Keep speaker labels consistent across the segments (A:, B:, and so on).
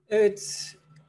A: Evet,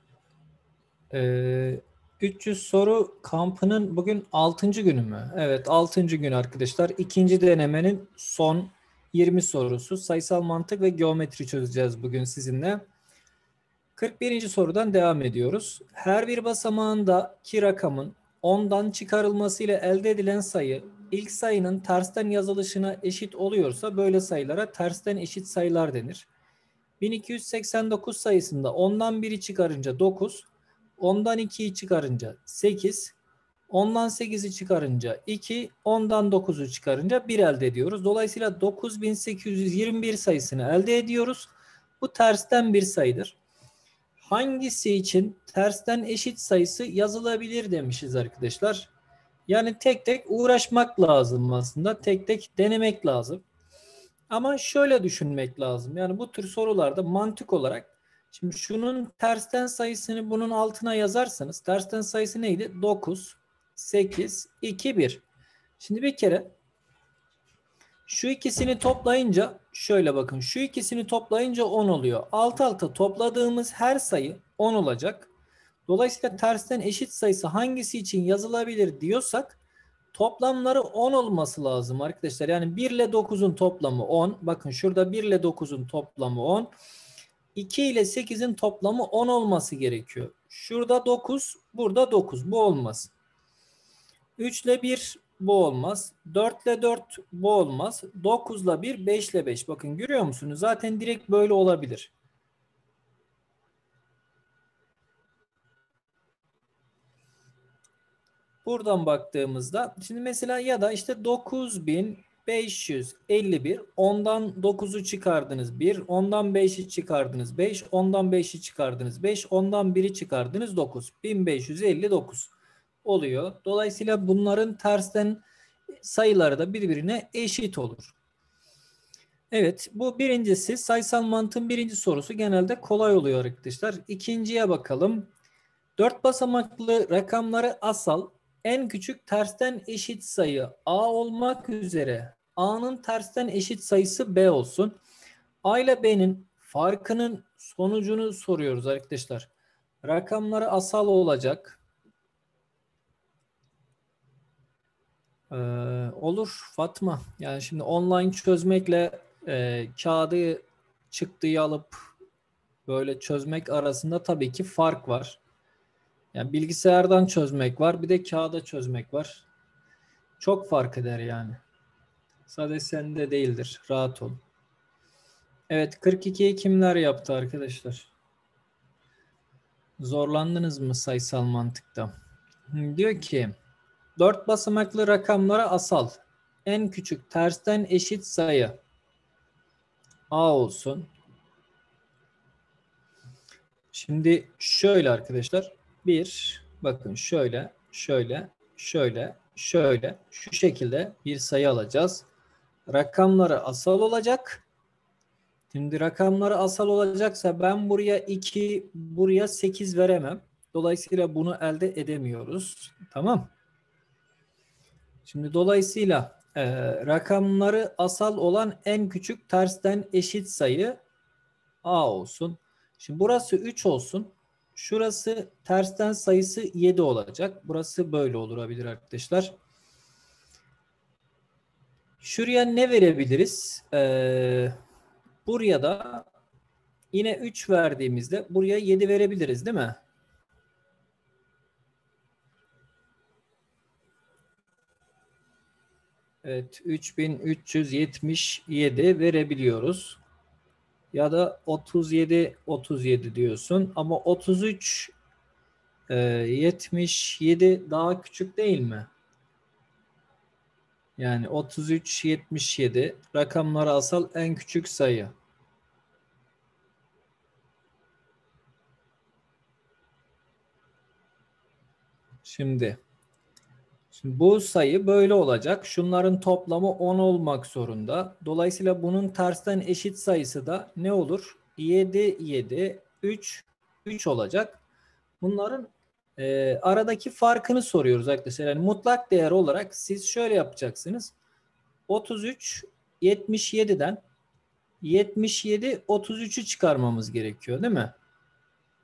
A: 300 soru kampının bugün 6. günü mü? Evet, 6. gün arkadaşlar. İkinci denemenin son 20 sorusu. Sayısal mantık ve geometri çözeceğiz bugün sizinle. 41. sorudan devam ediyoruz. Her bir basamağındaki rakamın 10'dan çıkarılmasıyla elde edilen sayı ilk sayının tersten yazılışına eşit oluyorsa böyle sayılara tersten eşit sayılar denir. 1289 sayısında 10'dan 1'i çıkarınca 9, 10'dan 2'yi çıkarınca 8, 10'dan 8'i çıkarınca 2, 10'dan 9'u çıkarınca 1 elde ediyoruz. Dolayısıyla 9821 sayısını elde ediyoruz. Bu tersten bir sayıdır. Hangisi için tersten eşit sayısı yazılabilir demişiz arkadaşlar. Yani tek tek uğraşmak lazım aslında. Tek tek denemek lazım. Ama şöyle düşünmek lazım. Yani bu tür sorularda mantık olarak şimdi şunun tersten sayısını bunun altına yazarsanız tersten sayısı neydi? 9, 8, 2, 1. Şimdi bir kere şu ikisini toplayınca şöyle bakın. Şu ikisini toplayınca 10 oluyor. Alt alta topladığımız her sayı 10 olacak. Dolayısıyla tersten eşit sayısı hangisi için yazılabilir diyorsak toplamları 10 olması lazım arkadaşlar. Yani 1 ile 9'un toplamı 10. Bakın şurada 1 ile 9'un toplamı 10. 2 ile 8'in toplamı 10 olması gerekiyor. Şurada 9, burada 9. Bu olmaz. 3 ile 1 bu olmaz. 4 ile 4 bu olmaz. 9 ile 1, 5 ile 5. Bakın görüyor musunuz? Zaten direkt böyle olabilir. Buradan baktığımızda şimdi mesela ya da işte 9551 ondan 9'u çıkardınız 1, ondan 5'i çıkardınız 5, ondan 5'i çıkardınız 5, ondan 1'i çıkardınız 9. 1559 oluyor. Dolayısıyla bunların tersten sayıları da birbirine eşit olur. Evet, bu birincisi sayısal mantığın birinci sorusu genelde kolay oluyor arkadaşlar. İkinciye bakalım. 4 basamaklı rakamları asal en küçük tersten eşit sayı A olmak üzere A'nın tersten eşit sayısı B olsun. A ile B'nin farkının sonucunu soruyoruz arkadaşlar. Rakamları asal olacak. Olur Fatma. Yani şimdi online çözmekle kağıdı çıktıyı alıp böyle çözmek arasında tabii ki fark var. Yani bilgisayardan çözmek var, bir de kağıda çözmek var. Çok fark eder yani. Sadece sende değildir. Rahat ol. Evet, 42'yi kimler yaptı arkadaşlar? Zorlandınız mı sayısal mantıkta? Diyor ki 4 basamaklı rakamlara asal. En küçük tersten eşit sayı A olsun. Şimdi şöyle arkadaşlar. Bakın şöyle, şöyle, şöyle, şöyle. Şu şekilde bir sayı alacağız. Rakamları asal olacak. Şimdi rakamları asal olacaksa ben buraya 2, buraya 8 veremem. Dolayısıyla bunu elde edemiyoruz. Tamam. Şimdi dolayısıyla rakamları asal olan en küçük tersten eşit sayı A olsun. Şimdi burası 3 olsun. Şurası tersten sayısı 7 olacak. Burası böyle olabilir arkadaşlar. Şuraya ne verebiliriz? Buraya da yine 3 verdiğimizde buraya 7 verebiliriz değil mi? Evet, 3377 verebiliyoruz. Ya da 37 diyorsun ama 33 77 daha küçük değil mi? Yani 33 77 rakamları asal en küçük sayı. Şimdi bu sayı böyle olacak. Şunların toplamı 10 olmak zorunda. Dolayısıyla bunun tersten eşit sayısı da ne olur? 7, 7, 3, 3 olacak. Bunların aradaki farkını soruyoruz arkadaşlar. Yani mutlak değer olarak siz şöyle yapacaksınız. 33, 77'den 77, 33'ü çıkarmamız gerekiyor değil mi?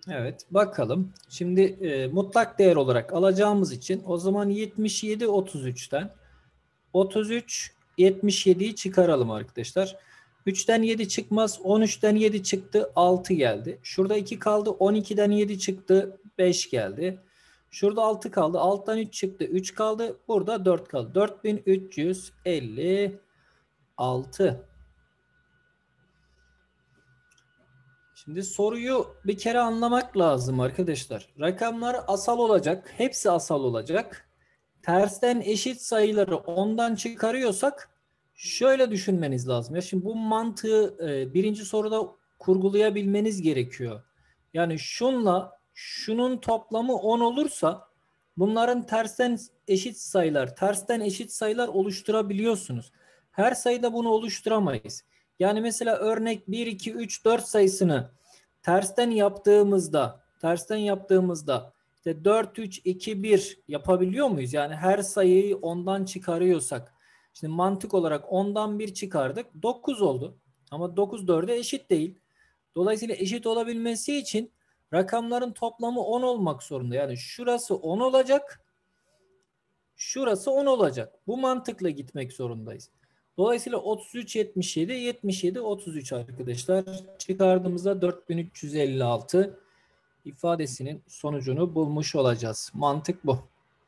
A: Evet, bakalım. Şimdi mutlak değer olarak alacağımız için o zaman 77 33'ten 33 77'yi çıkaralım arkadaşlar. 3'ten 7 çıkmaz. 13'ten 7 çıktı. 6 geldi. Şurada 2 kaldı. 12'den 7 çıktı. 5 geldi. Şurada 6 kaldı. 6'dan 3 çıktı. 3 kaldı. Burada 4 kaldı. 4356. Şimdi soruyu bir kere anlamak lazım arkadaşlar. Rakamlar asal olacak. Hepsi asal olacak. Tersten eşit sayıları ondan çıkarıyorsak şöyle düşünmeniz lazım. Ya şimdi bu mantığı birinci soruda kurgulayabilmeniz gerekiyor. Yani şunla şunun toplamı 10 olursa bunların tersten eşit sayılar oluşturabiliyorsunuz. Her sayıda bunu oluşturamayız. Yani mesela örnek 1, 2, 3, 4 sayısını tersten yaptığımızda işte 4, 3, 2, 1 yapabiliyor muyuz? Yani her sayıyı ondan çıkarıyorsak. Şimdi mantık olarak ondan 1 çıkardık. 9 oldu. Ama 9 4'e eşit değil. Dolayısıyla eşit olabilmesi için rakamların toplamı 10 olmak zorunda. Yani şurası 10 olacak. Şurası 10 olacak. Bu mantıkla gitmek zorundayız. Dolayısıyla 33, 77, 77, 33 arkadaşlar. Çıkardığımızda 4356 ifadesinin sonucunu bulmuş olacağız. Mantık bu.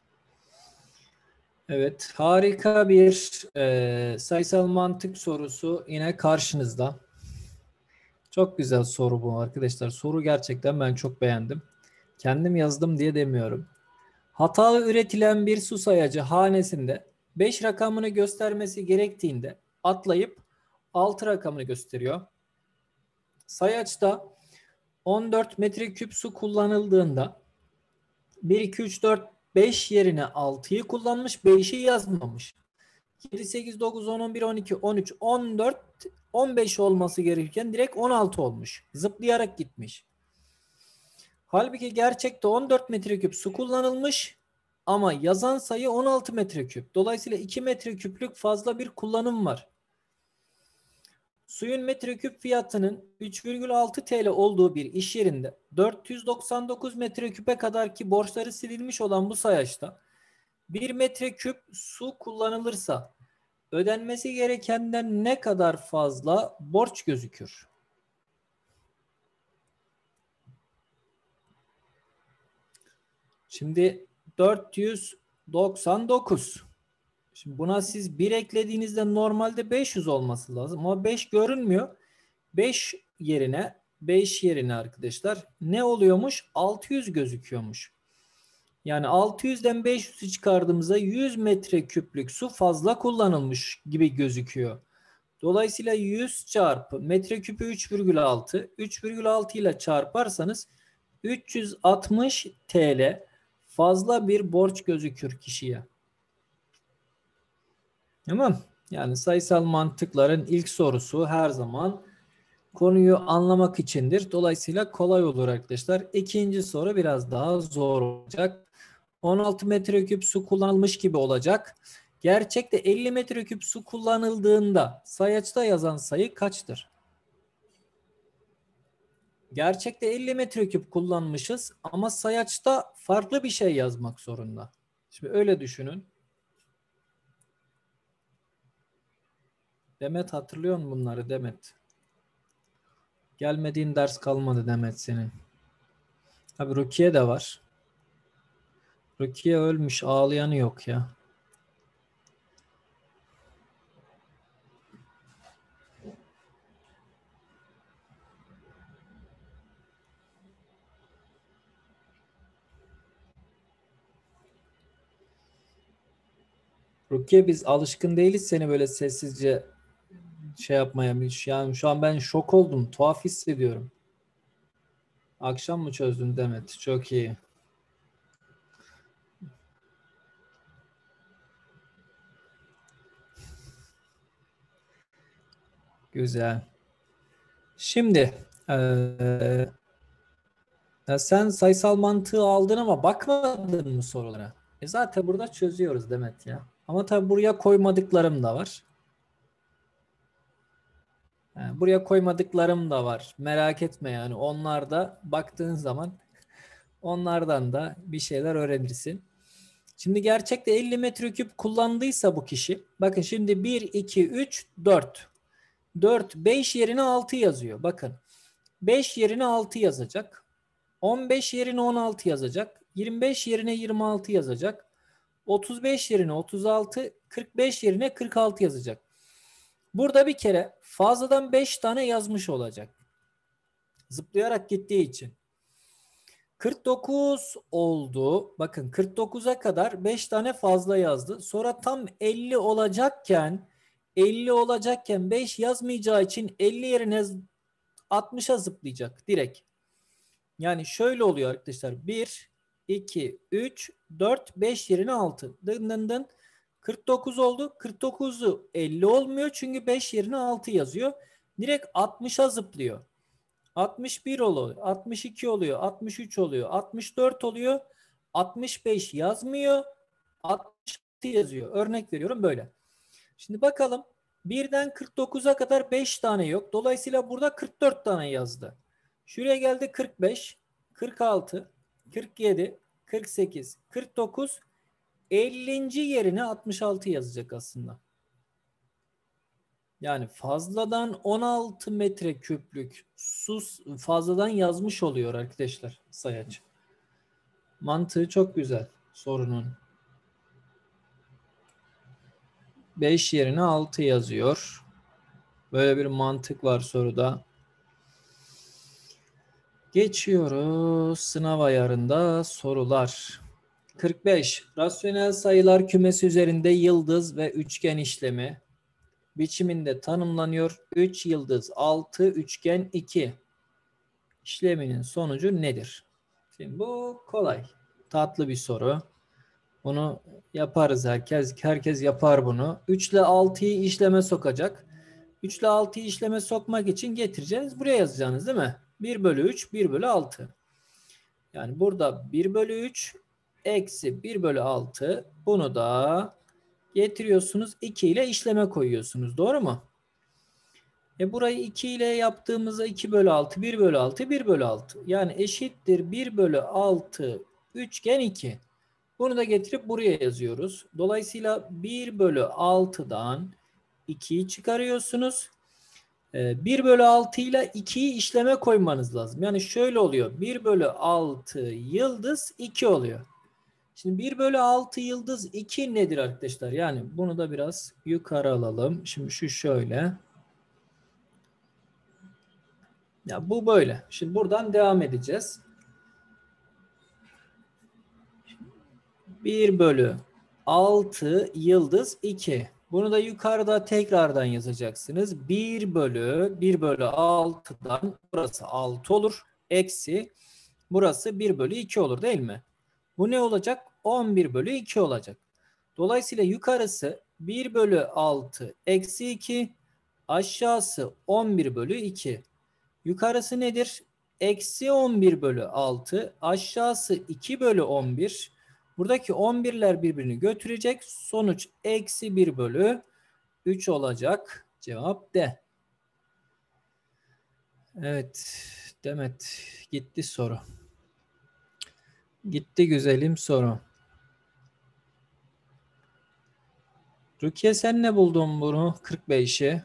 A: Evet, harika bir sayısal mantık sorusu yine karşınızda. Çok güzel soru bu arkadaşlar. Soru gerçekten ben çok beğendim. Kendim yazdım diye demiyorum. Hatalı üretilen bir su sayacı hanesinde 5 rakamını göstermesi gerektiğinde atlayıp 6 rakamını gösteriyor. Sayaçta 14 metreküp su kullanıldığında 1, 2, 3, 4, 5 yerine 6'yı kullanmış, 5'i yazmamış. 7, 8, 9, 10, 11, 12, 13, 14, 15 olması gerekirken direkt 16 olmuş. Zıplayarak gitmiş. Halbuki gerçekte 14 metreküp su kullanılmış ama yazan sayı 16 metreküp. Dolayısıyla 2 metreküplük fazla bir kullanım var. Suyun metreküp fiyatının 3,6 TL olduğu bir iş yerinde 499 metreküpe kadar ki borçları silinmiş olan bu sayaçta 1 metreküp su kullanılırsa ödenmesi gerekenden ne kadar fazla borç gözükür? Şimdi 499. Şimdi buna siz 1 eklediğinizde normalde 500 olması lazım. Ama 5 görünmüyor. 5 yerine arkadaşlar ne oluyormuş? 600 gözüküyormuş. Yani 600'den 500'ü çıkardığımızda 100 metreküplük su fazla kullanılmış gibi gözüküyor. Dolayısıyla 100 çarpı metreküpü 3,6. 3,6 ile çarparsanız 360 TL fazla bir borç gözükür kişiye. Tamam. Yani sayısal mantıkların ilk sorusu her zaman konuyu anlamak içindir. Dolayısıyla kolay olur arkadaşlar. İkinci soru biraz daha zor olacak. 16 metreküp su kullanılmış gibi olacak. Gerçekte 50 metreküp su kullanıldığında sayaçta yazan sayı kaçtır? Gerçekte 50 metreküp kullanmışız ama sayaçta farklı bir şey yazmak zorunda. Şimdi öyle düşünün. Demet hatırlıyor musun bunları Demet? Gelmediğin ders kalmadı Demet senin. Tabii Rukiye de var. Rukiye ölmüş, ağlayanı yok ya. Rukiye biz alışkın değiliz seni böyle sessizce şey yapmaya. Yani şu an ben şok oldum. Tuhaf hissediyorum. Akşam mı çözdün Demet? Çok iyi. Güzel. Şimdi sen sayısal mantığı aldın ama bakmadın mı sorulara? Zaten burada çözüyoruz Demet ya. Ama tabii buraya koymadıklarım da var. Buraya koymadıklarım da var. Merak etme yani. Onlar da baktığın zaman onlardan da bir şeyler öğrenirsin. Şimdi gerçekte 50 metreküp kullandıysa bu kişi. Bakın şimdi 1, 2, 3, 4. 4, 5 yerine 6 yazıyor. Bakın 5 yerine 6 yazacak. 15 yerine 16 yazacak. 25 yerine 26 yazacak. 35 yerine 36, 45 yerine 46 yazacak. Burada bir kere fazladan 5 tane yazmış olacak. Zıplayarak gittiği için. 49 oldu. Bakın 49'a kadar 5 tane fazla yazdı. Sonra tam 50 olacakken 5 yazmayacağı için 50 yerine 60'a zıplayacak direkt. Yani şöyle oluyor arkadaşlar. 1, 2, 3, 4, 5 yerine 6. Dın dın dın. 49 oldu. 49'u 50 olmuyor. Çünkü 5 yerine 6 yazıyor. Direkt 60'a zıplıyor. 61 oluyor. 62 oluyor. 63 oluyor. 64 oluyor. 65 yazmıyor. 66 yazıyor. Örnek veriyorum böyle. Şimdi bakalım. 1'den 49'a kadar 5 tane yok. Dolayısıyla burada 44 tane yazdı. Şuraya geldi 45, 46, 47, 48, 49, 50. yerine 66 yazacak aslında. Yani fazladan 16 metreküplük su fazladan yazmış oluyor arkadaşlar sayaç. Mantığı çok güzel sorunun. 5 yerine 6 yazıyor. Böyle bir mantık var soruda. Geçiyoruz sınav ayarında sorular. 45. Rasyonel sayılar kümesi üzerinde yıldız ve üçgen işlemi biçiminde tanımlanıyor. 3 yıldız 6 üçgen 2 işleminin sonucu nedir? Şimdi bu kolay. Tatlı bir soru. Bunu yaparız herkes yapar bunu. 3 ile 6'yı işleme sokacak. 3 ile 6'yı işleme sokmak için getireceğiniz buraya yazacaksınız değil mi? 1 bölü 3 1 bölü 6. Yani burada 1 bölü 3 eksi 1 bölü 6. Bunu da getiriyorsunuz 2 ile işleme koyuyorsunuz. Doğru mu? Burayı 2 ile yaptığımızda 2 bölü 6 1 bölü 6 1 bölü 6. Yani eşittir 1 bölü 6 üçgen 2. Bunu da getirip buraya yazıyoruz. Dolayısıyla 1 bölü 6'dan 2'yi çıkarıyorsunuz. 1 bölü 6 ile 2'yi işleme koymanız lazım. Yani şöyle oluyor. 1 bölü 6 yıldız 2 oluyor. Şimdi 1 bölü 6 yıldız 2 nedir arkadaşlar? Yani bunu da biraz yukarı alalım. Şimdi şu şöyle. Ya bu böyle. Şimdi buradan devam edeceğiz. 1 bölü 6 yıldız 2. Bunu da yukarıda tekrardan yazacaksınız. 1 bölü 6'dan burası 6 olur. Eksi burası 1 bölü 2 olur değil mi? Bu ne olacak? 11 bölü 2 olacak. Dolayısıyla yukarısı 1 bölü 6 eksi 2. Aşağısı 11 bölü 2. Yukarısı nedir? Eksi 11 bölü 6. Aşağısı 2 bölü 11. Buradaki 11'ler birbirini götürecek. Sonuç eksi 1 bölü 3 olacak. Cevap D. Evet. Demet gitti soru. Gitti güzelim soru. Rukiye sen ne buldun bunu? 45'i.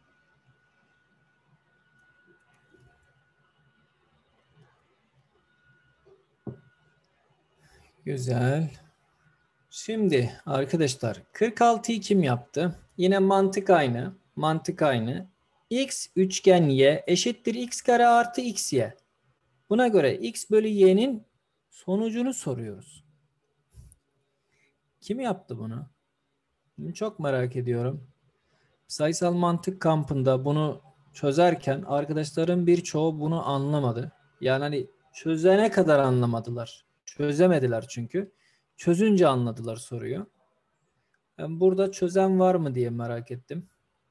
A: Güzel. Şimdi arkadaşlar 46'yı kim yaptı? Yine mantık aynı. Mantık aynı. X üçgen y eşittir x kare artı x y. Buna göre x bölü y'nin sonucunu soruyoruz. Kim yaptı bunu? Bunu çok merak ediyorum. Sayısal mantık kampında bunu çözerken arkadaşların birçoğu bunu anlamadı. Yani hani çözene kadar anlamadılar. Çözemediler çünkü. Çözünce anladılar soruyu. Ben burada çözen var mı diye merak ettim.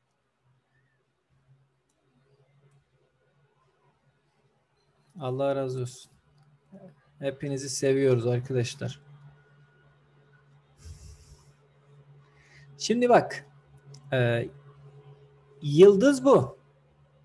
A: Allah razı olsun. Hepinizi seviyoruz arkadaşlar. Şimdi bak. Yıldız bu.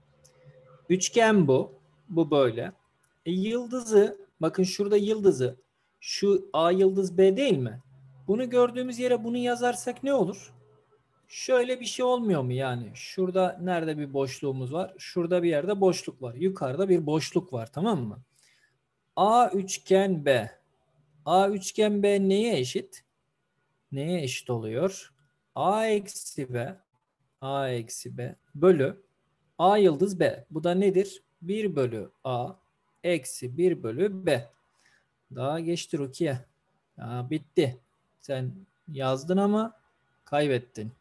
A: Üçgen bu. Bu böyle. Yıldızı, bakın şurada yıldızı, şu A yıldız B değil mi? Bunu gördüğümüz yere bunu yazarsak ne olur? Şöyle bir şey olmuyor mu yani? Şurada nerede bir boşluğumuz var? Şurada bir yerde boşluk var. Yukarıda bir boşluk var, tamam mı? A üçgen B. A üçgen B neye eşit? Neye eşit oluyor? A eksi B. A eksi B bölü A yıldız B. Bu da nedir? 1 bölü A eksi 1 bölü B. Daha geçti Rukiye. Ya bitti. Sen yazdın ama kaybettin.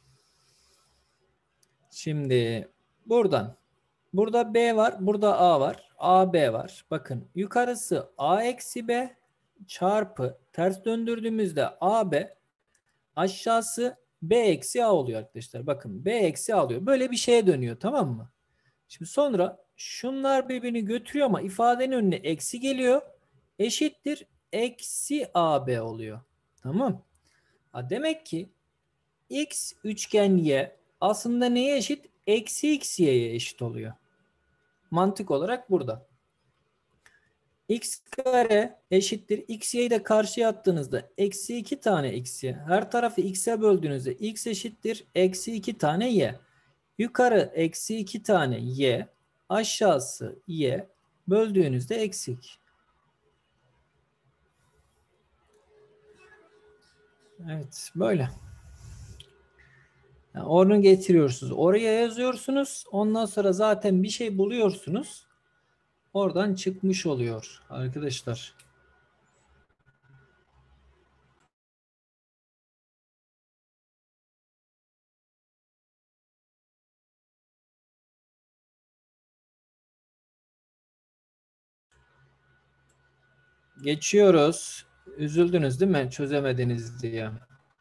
A: Şimdi buradan. Burada B var. Burada A var. A, B var. Bakın yukarısı A eksi B çarpı ters döndürdüğümüzde AB, aşağısı B eksi A oluyor arkadaşlar. Bakın B eksi A oluyor. Böyle bir şeye dönüyor, tamam mı? Şimdi sonra şunlar birbirini götürüyor ama ifadenin önüne eksi geliyor. Eşittir eksi AB oluyor. Tamam. Ha, demek ki x üçgen y aslında neye eşit? Eksi x y'ye eşit oluyor. Mantık olarak burada. X kare eşittir. X y'yi de karşıya attığınızda eksi 2 tane x y. Her tarafı x'e böldüğünüzde x eşittir. Eksi 2 tane y. Yukarı eksi 2 tane y. Aşağısı y. Böldüğünüzde eksi 2. Evet, böyle. Yani onu getiriyorsunuz. Oraya yazıyorsunuz. Ondan sonra zaten bir şey buluyorsunuz. Oradan çıkmış oluyor arkadaşlar. Geçiyoruz. Üzüldünüz değil mi? Çözemediniz diye.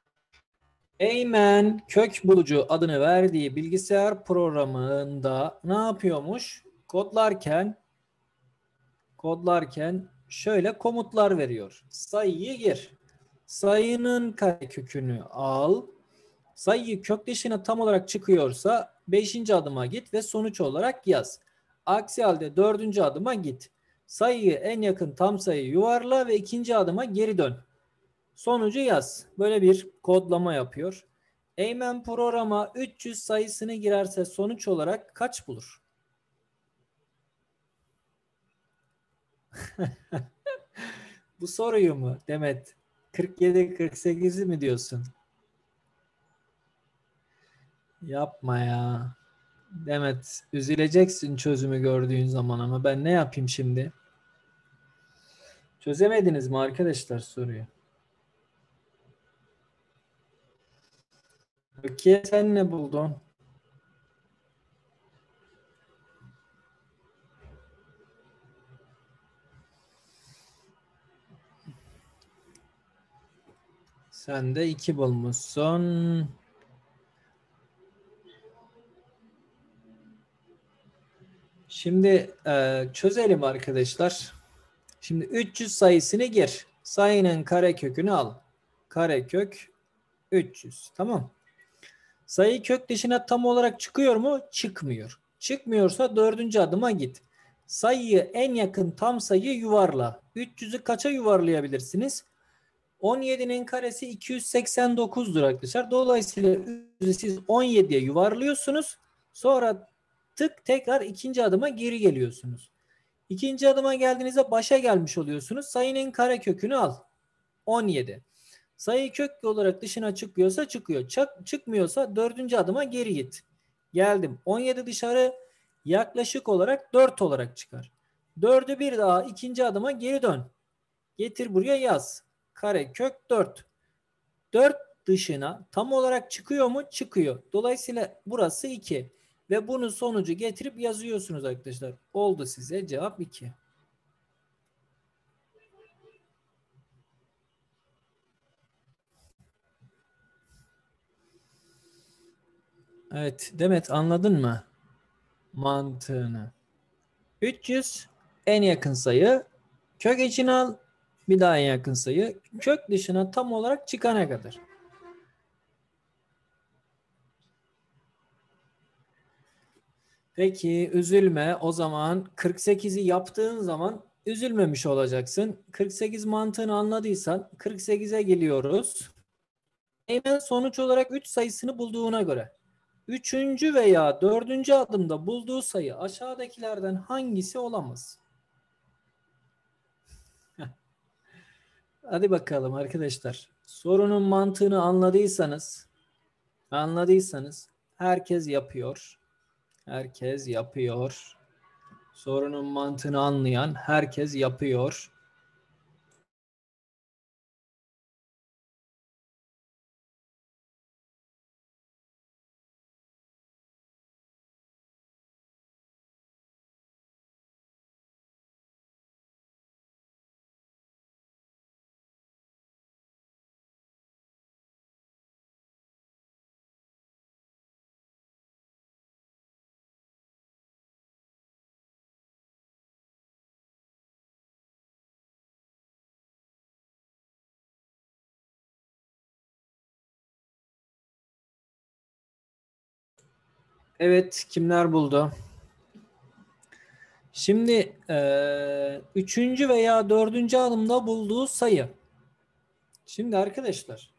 A: Eymen kök bulucu adını verdiği bilgisayar programında ne yapıyormuş? Kodlarken şöyle komutlar veriyor. Sayıyı gir. Sayının karekökünü al. Sayıyı kök dışına tam olarak çıkıyorsa 5. adıma git ve sonuç olarak yaz. Aksi halde 4. adıma git. Sayıyı en yakın tam sayı yuvarla ve 2. adıma geri dön. Sonucu yaz. Böyle bir kodlama yapıyor. Eymen programa 300 sayısını girerse sonuç olarak kaç bulur? Bu soruyu mu Demet? 47 48'i mi diyorsun? Yapma ya. Demet, üzüleceksin çözümü gördüğün zaman ama ben ne yapayım şimdi? Çözemediniz mi arkadaşlar soruyu? Rukiye, sen ne buldun? Sen de 2 bulmuşsun. Şimdi çözelim arkadaşlar. Şimdi 300 sayısını gir. Sayının karekökünü al. Karekök 300. Tamam. Sayı kök dışına tam olarak çıkıyor mu? Çıkmıyor. Çıkmıyorsa 4. adıma git. Sayıyı en yakın tam sayı yuvarla. 300'ü kaça yuvarlayabilirsiniz? 17'nin karesi 289'dur arkadaşlar. Dolayısıyla 300'ü siz 17'ye yuvarlıyorsunuz. Sonra tık tekrar 2. adıma geri geliyorsunuz. 2. adıma geldiğinizde başa gelmiş oluyorsunuz. Sayının karekökünü al. 17. Sayı kök olarak dışına çıkıyorsa çıkıyor. Çıkmıyorsa 4. adıma geri git. Geldim. 17 dışarı yaklaşık olarak 4 olarak çıkar. 4'ü bir daha 2. adıma geri dön. Getir buraya yaz. Karekök 4. 4 dışına tam olarak çıkıyor mu? Çıkıyor. Dolayısıyla burası 2. Ve bunun sonucu getirip yazıyorsunuz arkadaşlar. Oldu size cevap 2. Evet Demet, anladın mı mantığını? 300 en yakın sayı, kök içine al, bir daha en yakın sayı, kök dışına tam olarak çıkana kadar. Peki üzülme. O zaman 48'i yaptığın zaman üzülmemiş olacaksın. 48 mantığını anladıysan 48'e geliyoruz. Eymen sonuç olarak 3 sayısını bulduğuna göre üçüncü veya dördüncü adımda bulduğu sayı aşağıdakilerden hangisi olamaz? Hadi bakalım arkadaşlar. Sorunun mantığını anladıysanız herkes yapıyor. Herkes yapıyor. Sorunun mantığını anlayan herkes yapıyor. Evet, kimler buldu? Şimdi üçüncü veya dördüncü adımda bulduğu sayı. Şimdi arkadaşlar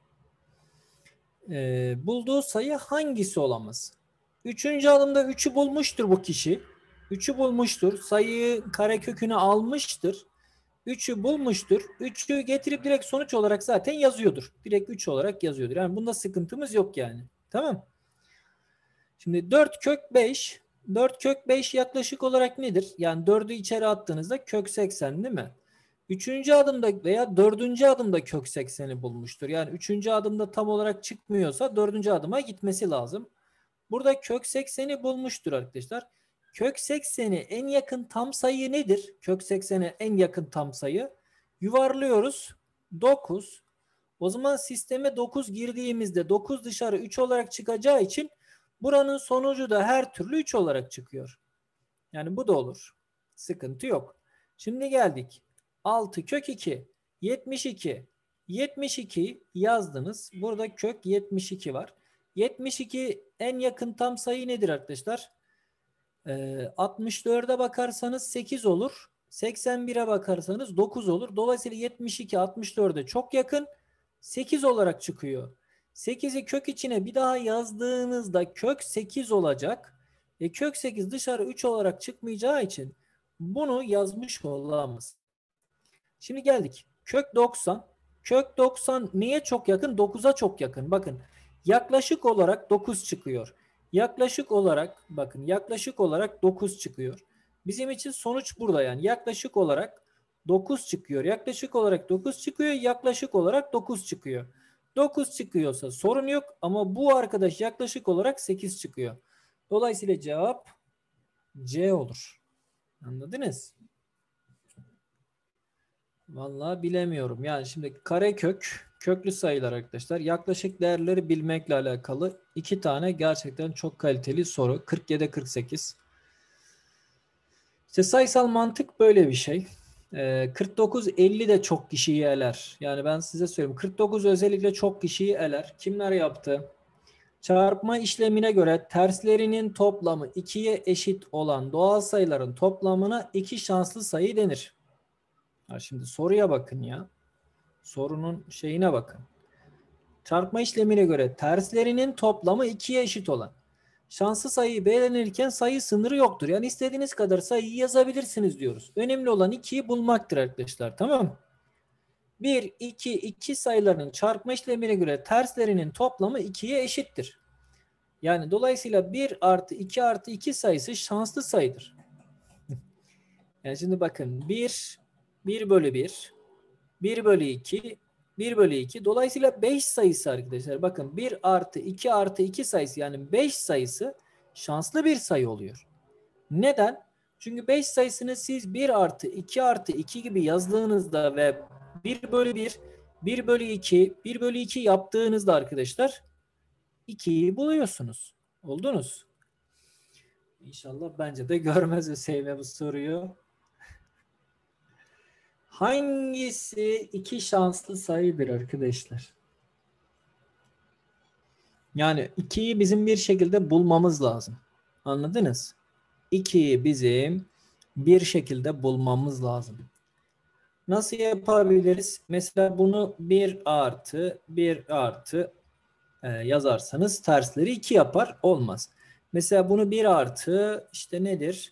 A: bulduğu sayı hangisi olamaz? Üçüncü adımda 3'ü bulmuştur bu kişi. 3'ü bulmuştur. Sayıyı karekökünü almıştır. 3'ü bulmuştur. 3'ü getirip direkt sonuç olarak zaten yazıyordur. Direkt 3 olarak yazıyordur. Yani bunda sıkıntımız yok yani. Tamam. Şimdi 4 kök 5. 4 kök 5 yaklaşık olarak nedir? Yani 4'ü içeri attığınızda kök 80 değil mi? Üçüncü adımda veya dördüncü adımda kök 80'i bulmuştur. Yani üçüncü adımda tam olarak çıkmıyorsa dördüncü adıma gitmesi lazım. Burada kök 80'i bulmuştur arkadaşlar. Kök 80'i en yakın tam sayı nedir? Kök 80'e en yakın tam sayı. Yuvarlıyoruz. 9. O zaman sisteme 9 girdiğimizde 9 dışarı 3 olarak çıkacağı için buranın sonucu da her türlü 3 olarak çıkıyor. Yani bu da olur. Sıkıntı yok. Şimdi geldik. 6 kök 2. 72. 72 yazdınız. Burada kök 72 var. 72 en yakın tam sayı nedir arkadaşlar? 64'e bakarsanız 8 olur. 81'e bakarsanız 9 olur. Dolayısıyla 72 64'e çok yakın. 8 olarak çıkıyor. 8'i kök içine bir daha yazdığınızda kök 8 olacak. Kök 8 dışarı 3 olarak çıkmayacağı için bunu yazmış olamaz. Şimdi geldik. Kök 90. Kök 90 neye çok yakın? 9'a çok yakın. Bakın yaklaşık olarak 9 çıkıyor. Yaklaşık olarak bakın yaklaşık olarak 9 çıkıyor. Bizim için sonuç burada yani yaklaşık olarak 9 çıkıyor. Yaklaşık olarak 9 çıkıyor. Yaklaşık olarak 9 çıkıyor. 9 çıkıyorsa sorun yok ama bu arkadaş yaklaşık olarak 8 çıkıyor. Dolayısıyla cevap C olur. Anladınız? Vallahi bilemiyorum. Yani şimdi karekök, köklü sayılar arkadaşlar. Yaklaşık değerleri bilmekle alakalı iki tane gerçekten çok kaliteli soru. 47 48. İşte sayısal mantık böyle bir şey. 49 50 de çok kişiyi eler. Yani ben size söyleyeyim. 49 özellikle çok kişiyi eler. Kimler yaptı? Çarpma işlemine göre terslerinin toplamı 2'ye eşit olan doğal sayıların toplamına 2 şanslı sayı denir. Ha şimdi soruya bakın ya. Sorunun şeyine bakın. Çarpma işlemine göre terslerinin toplamı 2'ye eşit olan. Şanslı sayı belirlenirken sayı sınırı yoktur. Yani istediğiniz kadar sayıyı yazabilirsiniz diyoruz. Önemli olan 2'yi bulmaktır arkadaşlar. Tamam mı? 1, 2, 2 sayılarının çarpma işlemine göre terslerinin toplamı 2'ye eşittir. Yani dolayısıyla 1 artı 2 artı 2 sayısı şanslı sayıdır. Yani şimdi bakın 1, 1 bölü 1, 1 bölü 2, 1 bölü 2. Dolayısıyla 5 sayısı arkadaşlar. Bakın 1 artı 2 artı 2 sayısı yani 5 sayısı şanslı bir sayı oluyor. Neden? Çünkü 5 sayısını siz 1 artı 2 artı 2 gibi yazdığınızda ve 1 bölü 1, 1 bölü 2, 1 bölü 2 yaptığınızda arkadaşlar 2'yi buluyorsunuz. Oldunuz. İnşallah bence de görmez Hüseyin bu soruyu. Hangisi iki şanslı sayıdır arkadaşlar? Yani 2'yi bizim bir şekilde bulmamız lazım. Anladınız? 2'yi bizim bir şekilde bulmamız lazım. Nasıl yapabiliriz? Mesela bunu 1 artı 1 artı yazarsanız tersleri 2 yapar. Olmaz. Mesela bunu 1 artı işte nedir?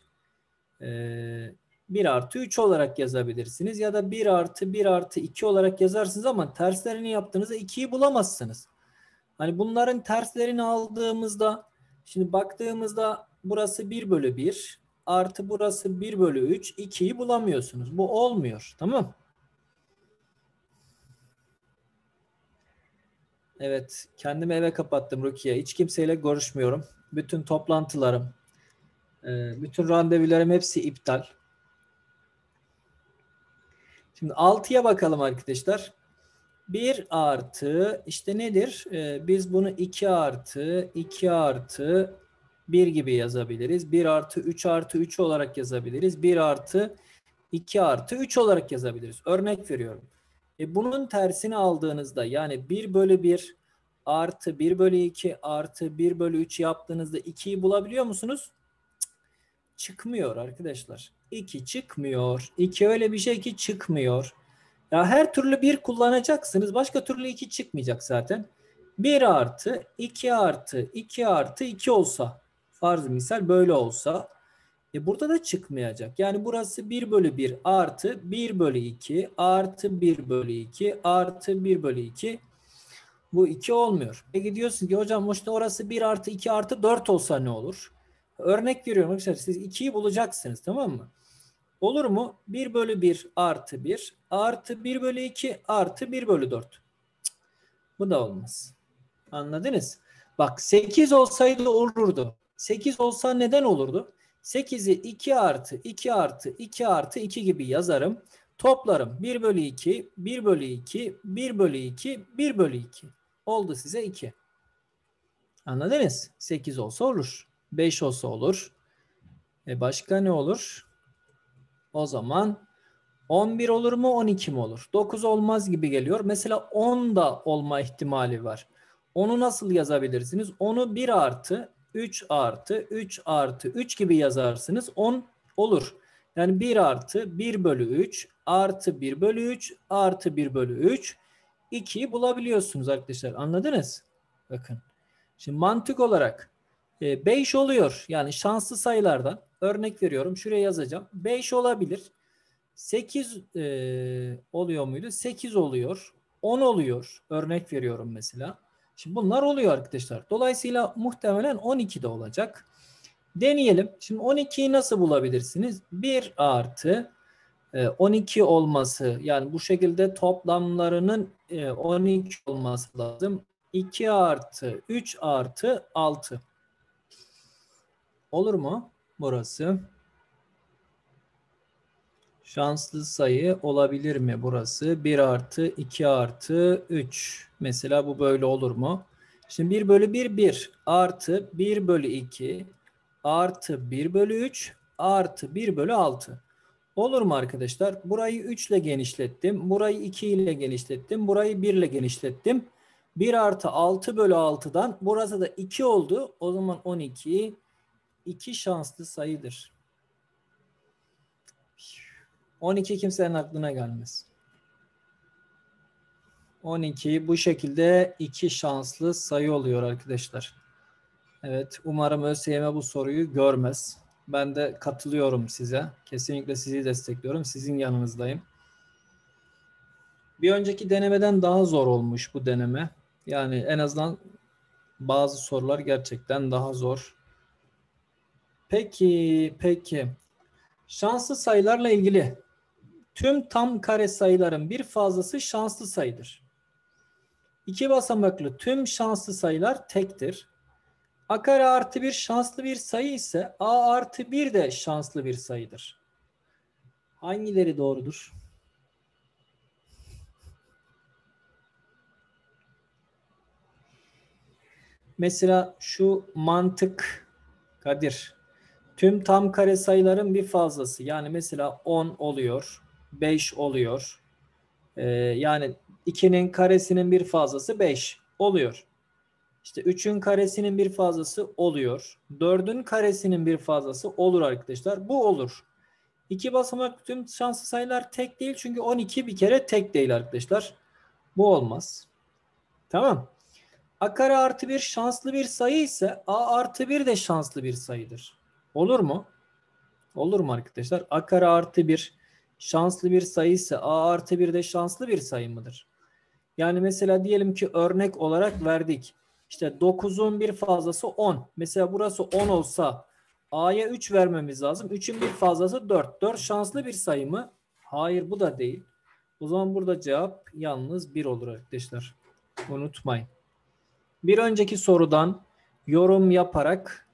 A: 1 artı 3 olarak yazabilirsiniz. Ya da 1 artı 1 artı 2 olarak yazarsınız ama terslerini yaptığınızda 2'yi bulamazsınız. Hani bunların terslerini aldığımızda şimdi baktığımızda burası 1 bölü 1 artı burası 1 bölü 3 2'yi bulamıyorsunuz. Bu olmuyor. Tamam. Evet. Kendimi eve kapattım Rukiye. Hiç kimseyle görüşmüyorum. Bütün toplantılarım, bütün randevularım hepsi iptal. Şimdi 6'ya bakalım arkadaşlar. 1 artı işte nedir? Biz bunu 2 artı 2 artı 1 gibi yazabiliriz. 1 artı 3 artı 3 olarak yazabiliriz. 1 artı 2 artı 3 olarak yazabiliriz. Örnek veriyorum. Bunun tersini aldığınızda yani 1 bölü 1 artı 1 bölü 2 artı 1 bölü 3 yaptığınızda 2'yi bulabiliyor musunuz? Çıkmıyor arkadaşlar. 2 çıkmıyor. 2 öyle bir şey ki çıkmıyor. Ya her türlü 1 kullanacaksınız. Başka türlü 2 çıkmayacak zaten. 1 artı 2 artı 2 artı 2 olsa farz misal böyle olsa burada da çıkmayacak. Yani burası 1 bölü 1 artı 1 bölü 2 artı 1 bölü 2 artı 1 bölü 2 bu 2 olmuyor. Peki diyorsun ki hocam işte orası 1 artı 2 artı 4 olsa ne olur? Örnek veriyorum arkadaşlar siz 2'yi bulacaksınız tamam mı? Olur mu? 1 bölü 1 artı 1 artı 1 bölü 2 artı 1 bölü 4. Bu da olmaz. Anladınız? Bak 8 olsaydı olurdu. 8 olsa neden olurdu? 8'i 2 artı 2 artı 2 artı 2 gibi yazarım. Toplarım 1 bölü 2, 1 bölü 2, 1 bölü 2, 1 bölü 2. Oldu size 2. Anladınız? 8 olsa olur. 5 olsa olur. Başka ne olur? O zaman 11 olur mu 12 mi olur? 9 olmaz gibi geliyor. Mesela 10 da olma ihtimali var. Onu nasıl yazabilirsiniz? Onu 1 artı 3 artı 3 artı 3 gibi yazarsınız. 10 olur. Yani 1 artı 1 bölü 3 artı 1 bölü 3 artı 1 bölü 3 2'yi bulabiliyorsunuz arkadaşlar. Anladınız? Bakın. Şimdi mantık olarak 5 oluyor. Yani şanslı sayılardan örnek veriyorum. Şuraya yazacağım. 5 olabilir. 8 oluyor muydu? 8 oluyor. 10 oluyor. Örnek veriyorum mesela. Şimdi bunlar oluyor arkadaşlar. Dolayısıyla muhtemelen 12 de olacak. Deneyelim. Şimdi 12'yi nasıl bulabilirsiniz? 1 artı 12 olması yani bu şekilde toplamlarının 12 olması lazım. 2 artı 3 artı 6. Olur mu burası? Şanslı sayı olabilir mi burası? 1 artı 2 artı 3. Mesela bu böyle olur mu? Şimdi 1 bölü 1 1 artı 1 bölü 2 artı 1 bölü 3 artı 1 bölü 6. Olur mu arkadaşlar? Burayı 3 ile genişlettim. Burayı 2 ile genişlettim. Burayı 1 ile genişlettim. 1 artı 6 bölü 6'dan burası da 2 oldu. O zaman 12 2 şanslı sayıdır. 12 kimsenin aklına gelmez. 12 bu şekilde 2 şanslı sayı oluyor arkadaşlar. Evet, umarım ÖSYM bu soruyu görmez. Ben de katılıyorum size. Kesinlikle sizi destekliyorum. Sizin yanınızdayım. Bir önceki denemeden daha zor olmuş bu deneme. Yani en azından bazı sorular gerçekten daha zor. Peki. Şanslı sayılarla ilgili tüm tam kare sayıların bir fazlası şanslı sayıdır. İki basamaklı tüm şanslı sayılar tektir. A kare artı 1 şanslı bir sayı ise A artı 1 de şanslı bir sayıdır. Hangileri doğrudur? Mesela şu mantık Kadir. Tüm tam kare sayıların bir fazlası. Yani mesela 10 oluyor, 5 oluyor. Yani 2'nin karesinin bir fazlası 5 oluyor. İşte 3'ün karesinin bir fazlası oluyor. 4'ün karesinin bir fazlası olur arkadaşlar. Bu olur. 2 basamaklı tüm şanslı sayılar tek değil. Çünkü 12 bir kere tek değil arkadaşlar. Bu olmaz. Tamam. A kare artı 1 şanslı bir sayı ise A artı 1 de şanslı bir sayıdır. Olur mu? Olur mu arkadaşlar? A kare artı 1 şanslı bir sayı ise A artı 1 de şanslı bir sayı mıdır? Yani mesela diyelim ki örnek olarak verdik. İşte 9'un bir fazlası 10. Mesela burası 10 olsa A'ya 3 vermemiz lazım. 3'ün bir fazlası 4. 4 şanslı bir sayı mı? Hayır, bu da değil. O zaman burada cevap yalnız 1 olur arkadaşlar. Unutmayın. Bir önceki sorudan yorum yaparak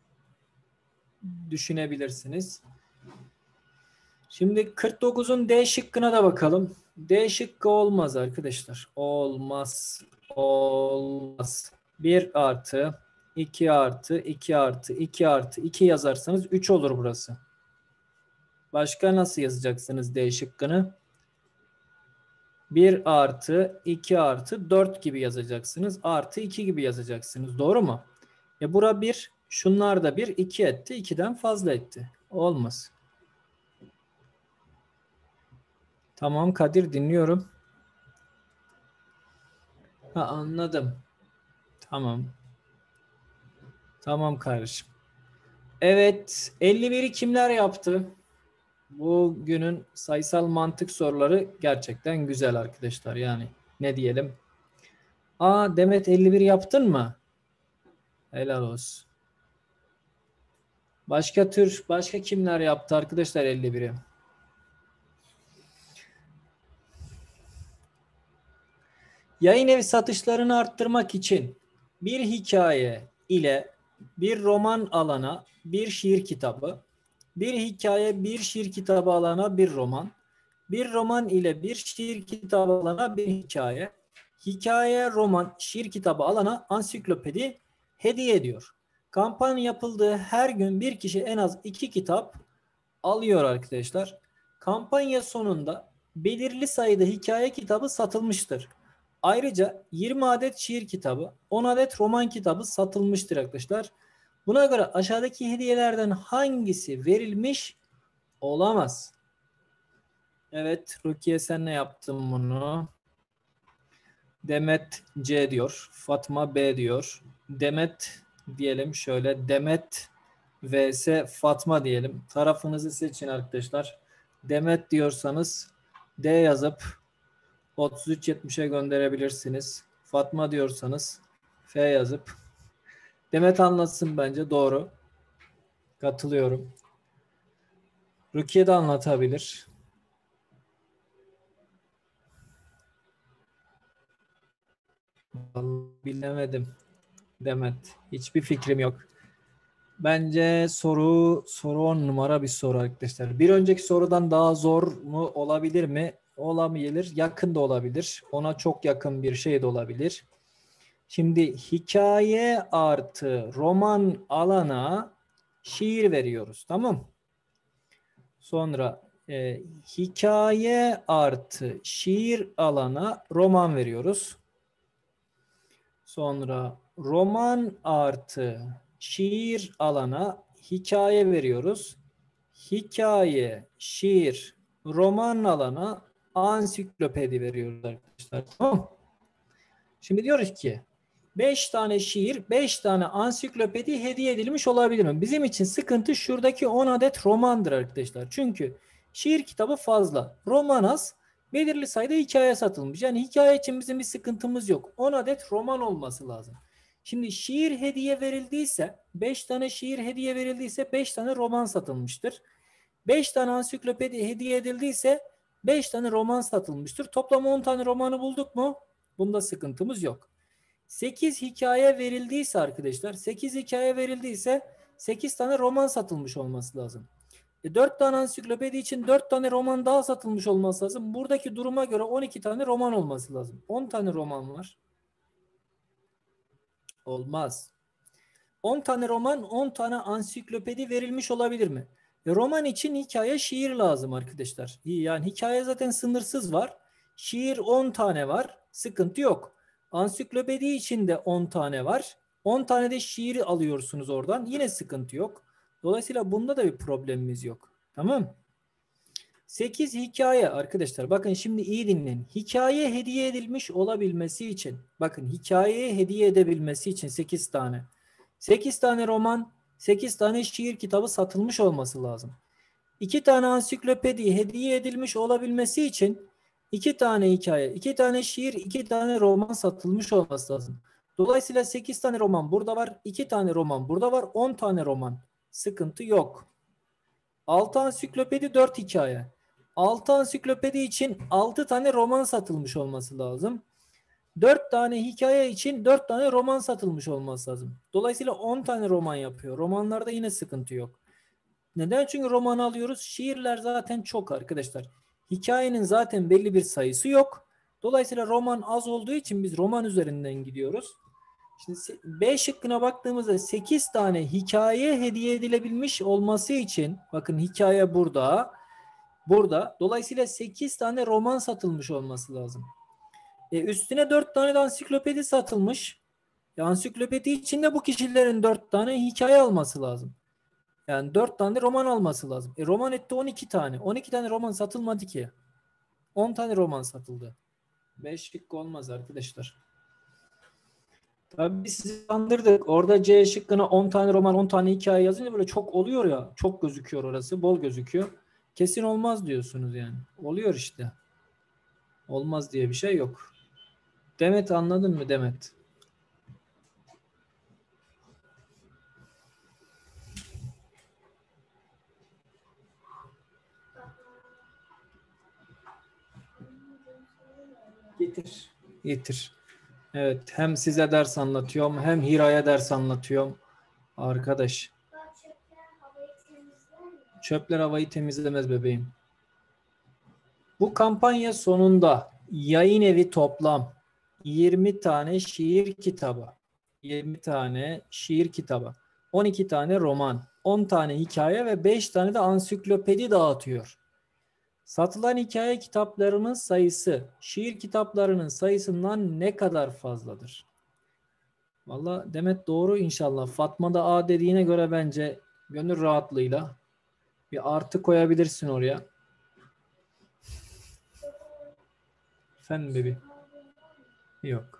A: düşünebilirsiniz. Şimdi 49'un D şıkkına da bakalım. D şıkkı olmaz arkadaşlar. Olmaz. Olmaz. 1 artı 2 artı 2 artı 2 artı 2 yazarsanız 3 olur burası. Başka nasıl yazacaksınız D şıkkını? 1 artı 2 artı 4 gibi yazacaksınız. Artı 2 gibi yazacaksınız. Doğru mu? Bura 1. Şunlar da 1. 2 etti. 2'den fazla etti. Olmaz. Tamam Kadir, dinliyorum. Ha, anladım. Tamam. Tamam kardeşim. Evet. 51'i kimler yaptı? Bugünün sayısal mantık soruları gerçekten güzel arkadaşlar. Yani ne diyelim? Demet 51 yaptın mı? Helal olsun. Başka kimler yaptı arkadaşlar 51'i? Yayın evi satışlarını arttırmak için bir hikaye ile bir roman alana bir şiir kitabı, bir hikaye bir şiir kitabı alana bir roman ile bir şiir kitabı alana bir hikaye, hikaye, roman, şiir kitabı alana ansiklopedi hediye ediyor. Kampanya yapıldığı her gün bir kişi en az 2 kitap alıyor arkadaşlar. Kampanya sonunda belirli sayıda hikaye kitabı satılmıştır. Ayrıca 20 adet şiir kitabı, 10 adet roman kitabı satılmıştır arkadaşlar. Buna göre aşağıdaki hediyelerden hangisi verilmiş olamaz? Evet, Rukiye sen ne yaptın bunu? Demet C diyor. Fatma B diyor. Demet diyelim şöyle. Demet vs Fatma diyelim. Tarafınızı seçin arkadaşlar. Demet diyorsanız D yazıp 3370'e gönderebilirsiniz. Fatma diyorsanız F yazıp. Demet anlatsın bence. Doğru. Katılıyorum. Rukiye de anlatabilir. Bilemedim. Demet. Hiçbir fikrim yok. Bence soru 10 numara bir soru arkadaşlar. Bir önceki sorudan daha zor mu olabilir mi? Olabilir. Yakın da olabilir. Ona çok yakın bir şey de olabilir. Şimdi hikaye artı roman alana şiir veriyoruz. Tamam. Sonra hikaye artı şiir alana roman veriyoruz. Sonra roman artı şiir alana hikaye veriyoruz. Hikaye, şiir, roman alana ansiklopedi veriyoruz arkadaşlar. Tamam. Şimdi diyoruz ki 5 tane şiir, 5 tane ansiklopedi hediye edilmiş olabilir mi? Bizim için sıkıntı şuradaki 10 adet romandır arkadaşlar. Çünkü şiir kitabı fazla. Roman az. Belirli sayıda hikaye satılmış. Yani hikaye için bizim bir sıkıntımız yok. 10 adet roman olması lazım. Şimdi şiir hediye verildiyse, 5 tane şiir hediye verildiyse 5 tane roman satılmıştır. 5 tane ansiklopedi hediye edildiyse 5 tane roman satılmıştır. Toplam 10 tane romanı bulduk mu? Bunda sıkıntımız yok. 8 hikaye verildiyse arkadaşlar, 8 hikaye verildiyse 8 tane roman satılmış olması lazım. 4 tane ansiklopedi için 4 tane roman daha satılmış olması lazım. Buradaki duruma göre 12 tane roman olması lazım. 10 tane roman var. Olmaz. 10 tane roman, 10 tane ansiklopedi verilmiş olabilir mi? Roman için hikaye, şiir lazım arkadaşlar. Yani hikaye zaten sınırsız var. Şiir 10 tane var. Sıkıntı yok. Ansiklopedi için de 10 tane var. 10 tane de şiir alıyorsunuz oradan. Yine sıkıntı yok. Dolayısıyla bunda da bir problemimiz yok. Tamam. 8 hikaye arkadaşlar. Bakın şimdi iyi dinleyin. Hikaye hediye edilmiş olabilmesi için. Bakın hikayeye hediye edebilmesi için 8 tane. 8 tane roman, 8 tane şiir kitabı satılmış olması lazım. 2 tane ansiklopedi hediye edilmiş olabilmesi için 2 tane hikaye, 2 tane şiir, 2 tane roman satılmış olması lazım. Dolayısıyla 8 tane roman burada var, 2 tane roman burada var, 10 tane roman. Sıkıntı yok. 6 ansiklopedi 4 hikaye. 6 ansiklopedi için 6 tane roman satılmış olması lazım. 4 tane hikaye için 4 tane roman satılmış olması lazım. Dolayısıyla 10 tane roman yapıyor. Romanlarda yine sıkıntı yok. Neden? Çünkü roman alıyoruz. Şiirler zaten çok arkadaşlar. Hikayenin zaten belli bir sayısı yok. Dolayısıyla roman az olduğu için biz roman üzerinden gidiyoruz. Şimdi B şıkkına baktığımızda 8 tane hikaye hediye edilebilmiş olması için, bakın hikaye burada. Burada. Dolayısıyla 8 tane roman satılmış olması lazım. Üstüne 4 tane de ansiklopedi satılmış. Ansiklopedi içinde bu kişilerin 4 tane hikaye alması lazım. Yani 4 tane de roman alması lazım. Roman etti 12 tane. 12 tane roman satılmadı ki. 10 tane roman satıldı. 5 şık olmaz arkadaşlar. Tabii sizi kandırdık. Orada C şıkkına 10 tane roman, 10 tane hikaye yazınca böyle çok oluyor ya. Çok gözüküyor orası. Bol gözüküyor. Kesin olmaz diyorsunuz yani. Oluyor işte. Olmaz diye bir şey yok. Demet anladın mı Demet? Getir. Getir. Evet. Hem size ders anlatıyorum hem Hira'ya ders anlatıyorum. Arkadaş. Çöpler havayı temizlemez bebeğim. Bu kampanya sonunda yayın evi toplam 20 tane şiir kitabı, 20 tane şiir kitabı, 12 tane roman, 10 tane hikaye ve 5 tane de ansiklopedi dağıtıyor. Satılan hikaye kitaplarının sayısı şiir kitaplarının sayısından ne kadar fazladır? Vallahi Demet doğru inşallah. Fatma da A dediğine göre bence gönül rahatlığıyla bir artı koyabilirsin oraya. Efendim bebeğim? Yok.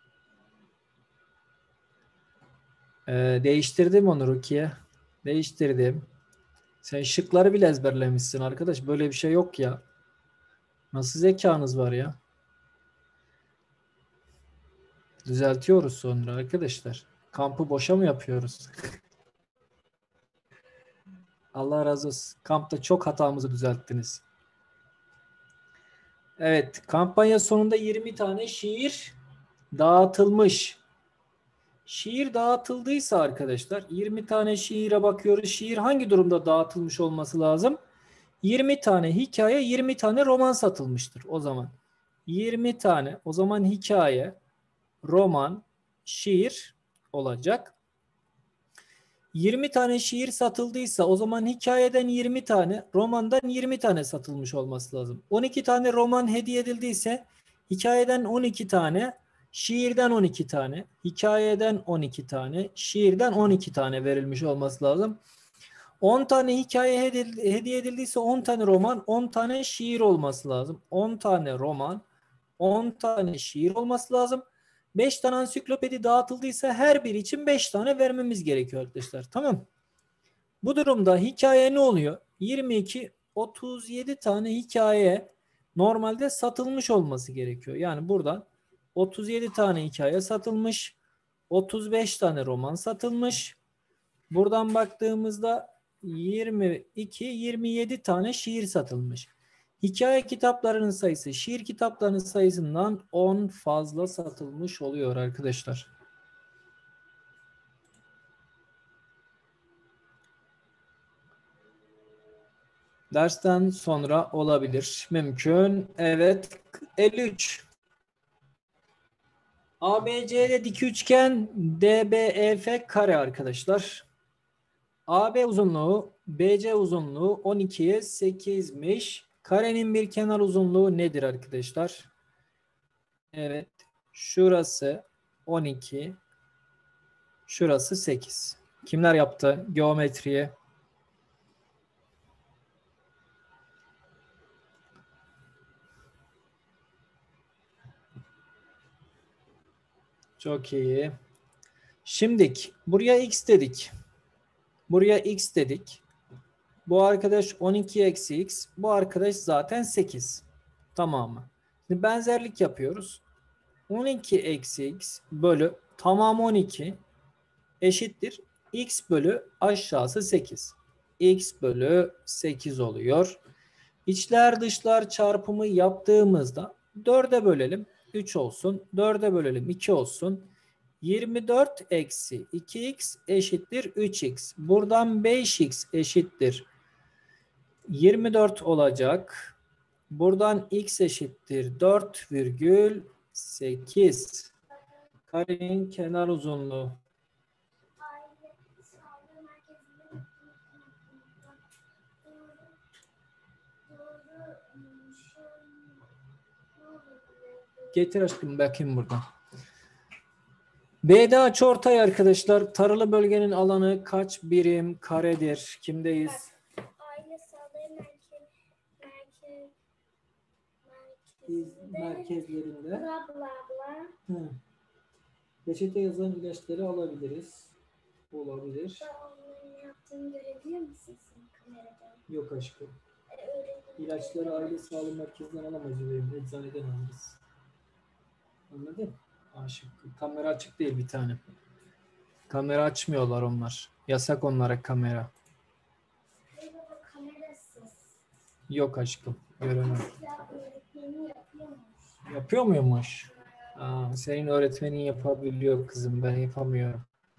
A: Değiştirdim onu Rukiye. Değiştirdim. Sen şıkları bile ezberlemişsin arkadaş. Böyle bir şey yok ya. Nasıl zekanız var ya? Düzeltiyoruz sonra arkadaşlar. Kampı boşa mı yapıyoruz? Allah razı olsun. Kampta çok hatamızı düzelttiniz. Evet. Kampanya sonunda 20 tane şiir dağıtılmış. Şiir dağıtıldıysa arkadaşlar 20 tane şiire bakıyoruz. Şiir hangi durumda dağıtılmış olması lazım? 20 tane hikaye, 20 tane roman satılmıştır o zaman. 20 tane o zaman hikaye, roman, şiir olacak. 20 tane şiir satıldıysa o zaman hikayeden 20 tane, romandan 20 tane satılmış olması lazım. 12 tane roman hediye edildiyse hikayeden 12 tane, şiirden 12 tane, hikayeden 12 tane, şiirden 12 tane verilmiş olması lazım. 10 tane hikaye hediye edildiyse 10 tane roman, 10 tane şiir olması lazım. 10 tane roman, 10 tane şiir olması lazım. 5 tane ansiklopedi dağıtıldıysa her biri için 5 tane vermemiz gerekiyor arkadaşlar. Tamam. Bu durumda hikaye ne oluyor? 22, 37 tane hikaye normalde satılmış olması gerekiyor. Yani buradan 37 tane hikaye satılmış, 35 tane roman satılmış. Buradan baktığımızda 22, 27 tane şiir satılmış. Hikaye kitaplarının sayısı şiir kitaplarının sayısından 10 fazla satılmış oluyor arkadaşlar. Dersten sonra olabilir. Mümkün. Evet. 53. ABC'de dik üçgen DBEF kare arkadaşlar. AB uzunluğu BC uzunluğu 12'ye 8'miş. Karenin bir kenar uzunluğu nedir arkadaşlar? Evet. Şurası 12. Şurası 8. Kimler yaptı geometriye? Çok iyi. Şimdilik buraya x dedik. Buraya x dedik. Bu arkadaş 12 eksi x. Bu arkadaş zaten 8. Tamamı. Şimdi benzerlik yapıyoruz. 12 eksi x bölü tamamı 12 eşittir. X bölü aşağısı 8. X bölü 8 oluyor. İçler dışlar çarpımı yaptığımızda 4'e bölelim. 3 olsun. 4'e bölelim. 2 olsun. 24 eksi 2x eşittir 3x. Buradan 5x eşittir 24 olacak. Buradan x eşittir 4,8. Karenin kenar uzunluğu. Getir aşkım bakayım buradan. B'de açıortay arkadaşlar. Taralı bölgenin alanı kaç birim karedir? Kimdeyiz?
B: Aile sağlığı
A: Merkezlerinde.
B: Bla bla bla.
A: Reçete yazan ilaçları alabiliriz. Olabilir.
B: Onların yaptığını görebiliyor musun sen kamerada?
A: Yok aşkım. İlaçları aile sağlığı merkezinden alamayız. Eczaneden alırız. Anladın? Aşık. Kamera açık değil bir tane. Kamera açmıyorlar onlar. Yasak onlara kamera.
B: Baba kamerasız.
A: Yok aşkım. Göremem.
B: Ya öğretmeni yapıyormuş.
A: Yapıyor muymuş? Senin öğretmenin yapabiliyor kızım. Ben yapamıyorum.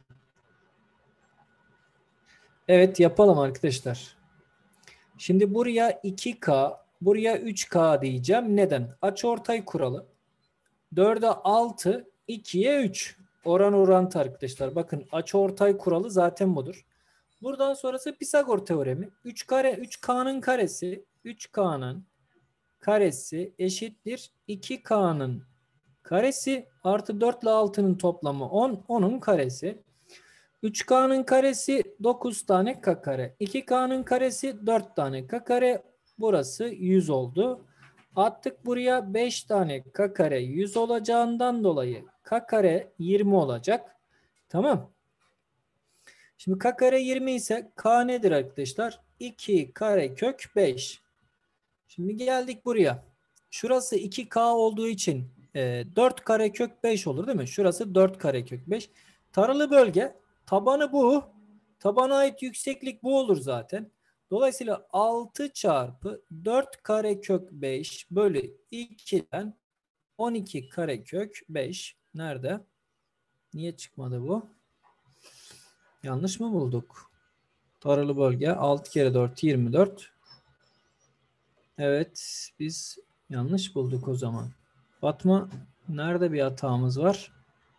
A: Evet yapalım arkadaşlar. Şimdi buraya 2K, buraya 3K diyeceğim. Neden? Açıortay kuralı. 4'e 6, 2'ye 3. Oran orantı arkadaşlar. Bakın açıortay kuralı zaten budur. Buradan sonrası Pisagor teoremi. 3K'nın karesi eşittir 2K'nın karesi artı 4 ile 6'nın toplamı 10. 10'un karesi. 3K'nın karesi 9 tane K kare. 2K'nın karesi 4 tane K kare. Burası 100 oldu. Attık buraya 5 tane K kare 100 olacağından dolayı K kare 20 olacak. Tamam. Şimdi K kare 20 ise K nedir arkadaşlar? 2 kare kök 5. Şimdi geldik buraya. Şurası 2K olduğu için 4 kare kök 5 olur değil mi? Şurası 4 kare kök 5. Taralı bölge tabanı bu. Tabana ait yükseklik bu olur zaten. Dolayısıyla 6 çarpı 4 kare kök 5 bölü 2'den 12 kare kök 5. Nerede? Niye çıkmadı bu? Yanlış mı bulduk? Taralı bölge 6 kere 4 24. Evet biz yanlış bulduk o zaman. Fatma nerede bir hatamız var?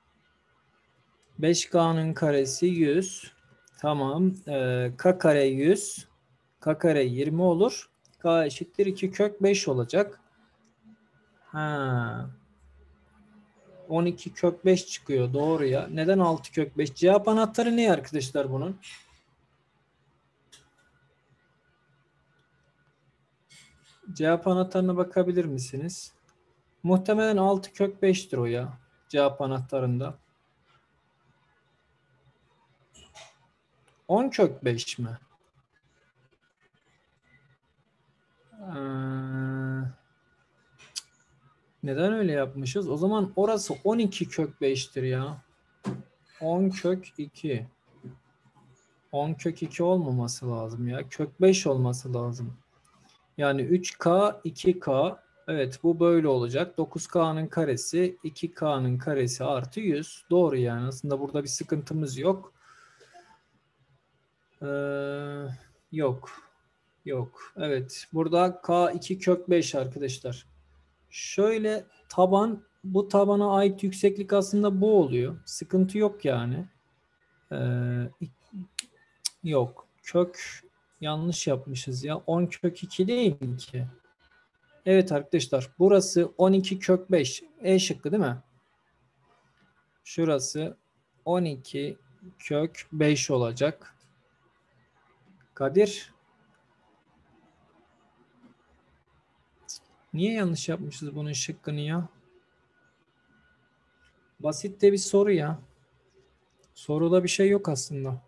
A: 5K'nın karesi 100. Tamam. K kare 100. K kare 20 olur. K eşittir 2 kök 5 olacak. 12 kök 5 çıkıyor. Doğru ya. Neden 6 kök 5? Cevap anahtarı ne arkadaşlar bunun? Cevap anahtarına bakabilir misiniz? Muhtemelen 6 kök 5'tir o ya. Cevap anahtarında. 10 kök 5 mi? Neden öyle yapmışız? O zaman orası 12 kök 5'tir ya. 10 kök 2. 10 kök 2 olmaması lazım ya. Kök 5 olması lazım. Yani 3K, 2K. Evet bu böyle olacak. 9K'nın karesi, 2K'nın karesi artı 100. Doğru yani. Aslında burada bir sıkıntımız yok. Yok. Yok. Evet. Burada K 2 kök 5 arkadaşlar. Şöyle taban, bu tabana ait yükseklik aslında bu oluyor. Sıkıntı yok yani. Yok. Kök yanlış yapmışız ya. 10 kök 2 değil ki. Evet arkadaşlar. Burası 12 kök 5. E şıkkı değil mi? Şurası 12 kök 5 olacak. Kadir, niye yanlış yapmışız bunun şıkkını ya? Basit de bir soru ya. Soruda bir şey yok aslında.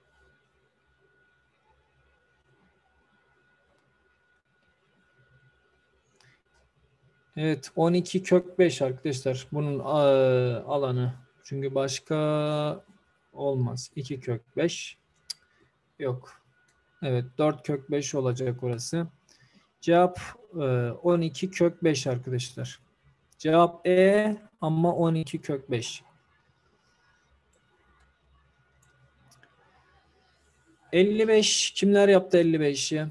A: Evet, 12 kök 5 arkadaşlar. Bunun alanı. Çünkü başka olmaz. 2 kök 5 yok. Evet, 4 kök 5 olacak orası. Cevap 12 kök 5 arkadaşlar. Cevap E ama 12 kök 5. 55 kimler yaptı 55'i?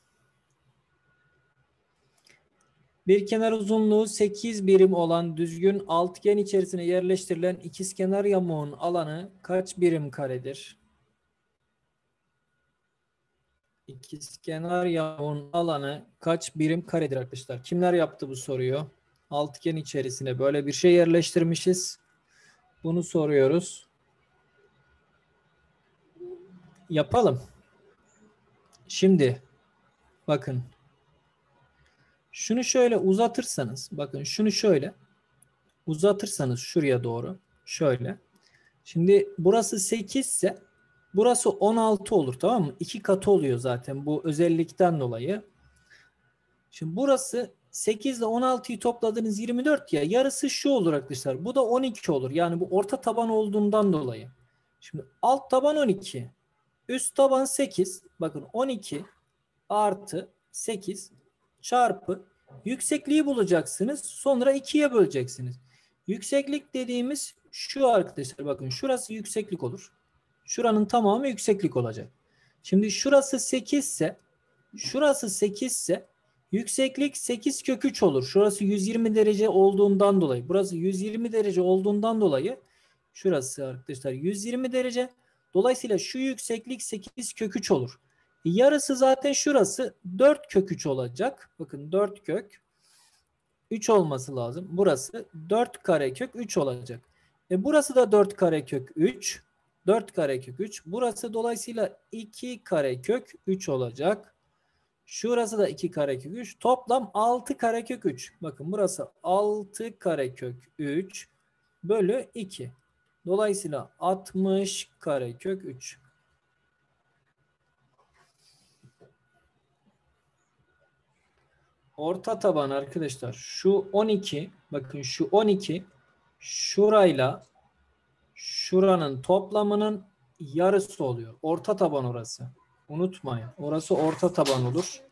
A: Bir kenar uzunluğu 8 birim olan düzgün altıgen içerisine yerleştirilen ikizkenar yamuğun alanı kaç birim karedir? İkizkenar yamuğun alanı kaç birim karedir arkadaşlar? Kimler yaptı bu soruyu? Altıgen içerisine böyle bir şey yerleştirmişiz. Bunu soruyoruz. Yapalım. Şimdi bakın. Şunu şöyle uzatırsanız, bakın şunu şöyle uzatırsanız şuraya doğru şöyle. Şimdi burası 8 ise burası 16 olur, tamam mı? 2 katı oluyor zaten bu özellikten dolayı. Şimdi burası 8 ile 16'yı topladığınız 24 ya, yarısı şu olur arkadaşlar. Bu da 12 olur. Yani bu orta taban olduğundan dolayı. Şimdi alt taban 12. Üst taban 8. Bakın 12 artı 8 çarpı yüksekliği bulacaksınız. Sonra 2'ye böleceksiniz. Yükseklik dediğimiz şu arkadaşlar, bakın şurası yükseklik olur. Şuranın tamamı yükseklik olacak. Şimdi şurası 8 ise şurası 8 ise yükseklik 8 kök 3 olur. Şurası 120 derece olduğundan dolayı. Burası 120 derece olduğundan dolayı şurası arkadaşlar 120 derece. Dolayısıyla şu yükseklik 8 kök 3 olur. Yarısı zaten şurası 4 kök 3 olacak. Bakın 4 kök 3 olması lazım. Burası 4 kare kök 3 olacak. Burası da 4 kare kök 3. 4 kare kök 3. Burası dolayısıyla 2 kare kök 3 olacak. Şurası da 2 kare kök 3. Toplam 6 kare kök 3. Bakın burası 6 kare kök 3 bölü 2. Dolayısıyla 60 kare kök 3. Orta taban arkadaşlar şu 12, bakın şu 12 şurayla şuranın toplamının yarısı oluyor. Orta taban orası. Unutmayın. Orası orta taban olur.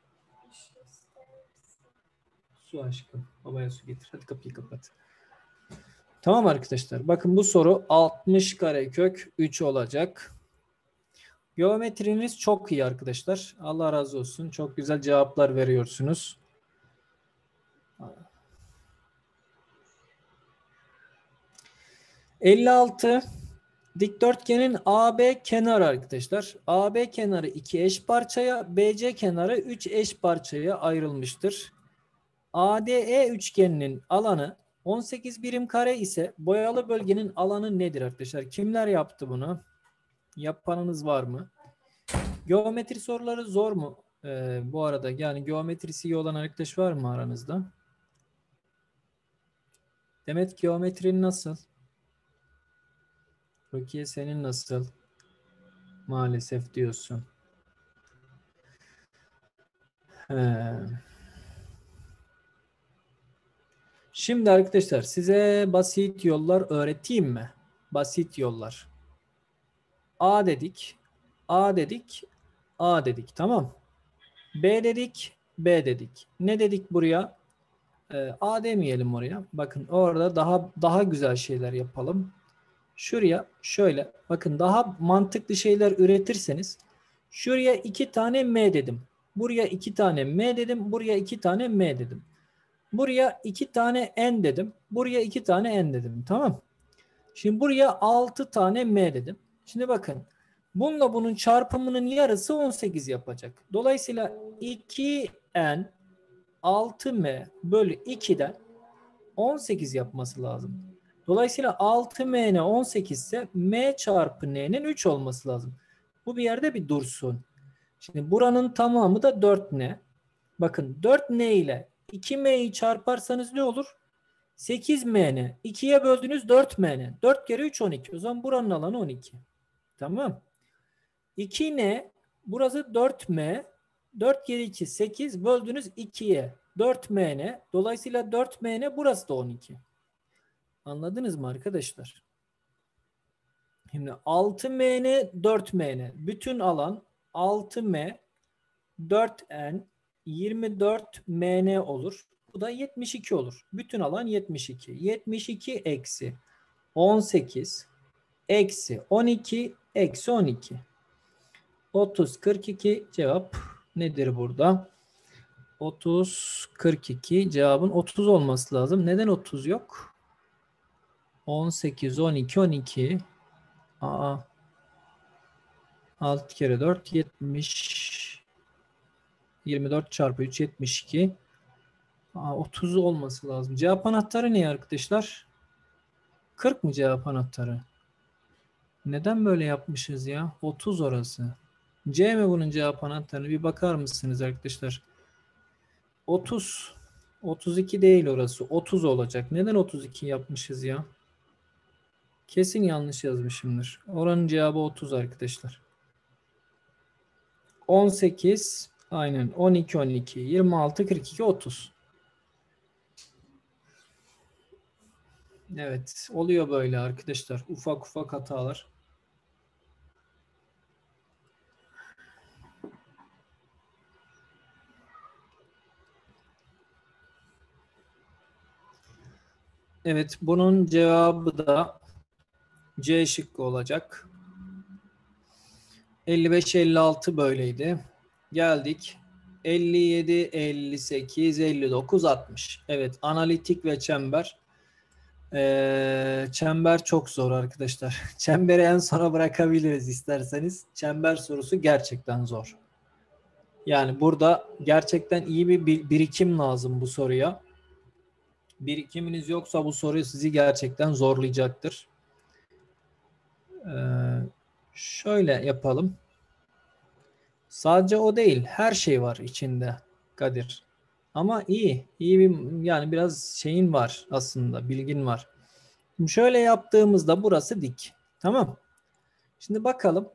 A: Su aşkım. Babaya su getir. Hadi kapıyı kapat. Tamam arkadaşlar. Bakın bu soru 60 kare kök 3 olacak. Geometriniz çok iyi arkadaşlar. Allah razı olsun. Çok güzel cevaplar veriyorsunuz. ...56... Dikdörtgenin AB kenarı arkadaşlar. AB kenarı 2 eş parçaya, BC kenarı 3 eş parçaya ayrılmıştır. ADE üçgeninin alanı 18 birim kare ise boyalı bölgenin alanı nedir arkadaşlar? Kimler yaptı bunu? Yapanınız var mı? Geometri soruları zor mu? Bu arada yani geometrisi iyi olan arkadaş var mı aranızda? Demet, geometrin nasıl? Rukiye, senin nasıl? Maalesef diyorsun. Şimdi arkadaşlar size basit yollar öğreteyim mi? Basit yollar. A dedik, A dedik, A dedik, tamam. B dedik, B dedik. Ne dedik buraya? A demeyelim oraya. Bakın orada daha güzel şeyler yapalım. Şuraya şöyle, bakın daha mantıklı şeyler üretirseniz şuraya 2 tane M dedim. Buraya 2 tane M dedim. Buraya 2 tane M dedim. Buraya 2 tane N dedim. Buraya 2 tane N dedim. Tamam. Şimdi buraya 6 tane M dedim. Şimdi bakın. Bununla bunun çarpımının yarısı 18 yapacak. Dolayısıyla 2N 6M bölü 2'den 18 yapması lazım. Dolayısıyla 6mn 18 ise m çarpı n'nin 3 olması lazım. Bu bir yerde bir dursun. Şimdi buranın tamamı da 4n. Bakın 4n ile 2m'yi çarparsanız ne olur? 8mn. 2'ye böldünüz 4mn. 4 kere 3 12. O zaman buranın alanı 12. Tamam. 2n burası 4m. 4 kere 2 8 böldünüz 2'ye. 4mn. Dolayısıyla 4mn burası da 12. Anladınız mı arkadaşlar? Şimdi 6mn 4mn. Bütün alan 6m 4n 24mn olur. Bu da 72 olur. Bütün alan 72. 72 eksi 18 eksi 12 eksi 12. 30 42 cevap nedir burada? 30 42 cevabın 30 olması lazım. Neden 30 yok? 18 12 12 6 kere 4 70 24 çarpı 3 72 30 olması lazım. Cevap anahtarı ne arkadaşlar? 40 mı cevap anahtarı? Neden böyle yapmışız ya? 30 orası. C mi bunun cevap anahtarı? Bir bakar mısınız arkadaşlar? 30. 32 değil orası. 30 olacak. Neden 32 yapmışız ya? Kesin yanlış yazmışımdır. Oranın cevabı 30 arkadaşlar. 18 aynen 12 12 26 42 30. Evet, oluyor böyle arkadaşlar. Ufak ufak hatalar. Evet, bunun cevabı da C şıkkı olacak. 55 56 böyleydi. Geldik 57 58 59 60. Evet, analitik ve çember. Çember çok zor arkadaşlar. Çemberi en sona bırakabiliriz isterseniz. Çember sorusu gerçekten zor. Yani burada gerçekten iyi bir birikim lazım bu soruya. Birikiminiz yoksa bu soru sizi gerçekten zorlayacaktır. Şöyle yapalım. Sadece o değil. Her şey var içinde Kadir. Ama iyi. İyi bir yani biraz şeyin var aslında. Bilgin var. Şimdi şöyle yaptığımızda burası dik. Tamam. Şimdi bakalım.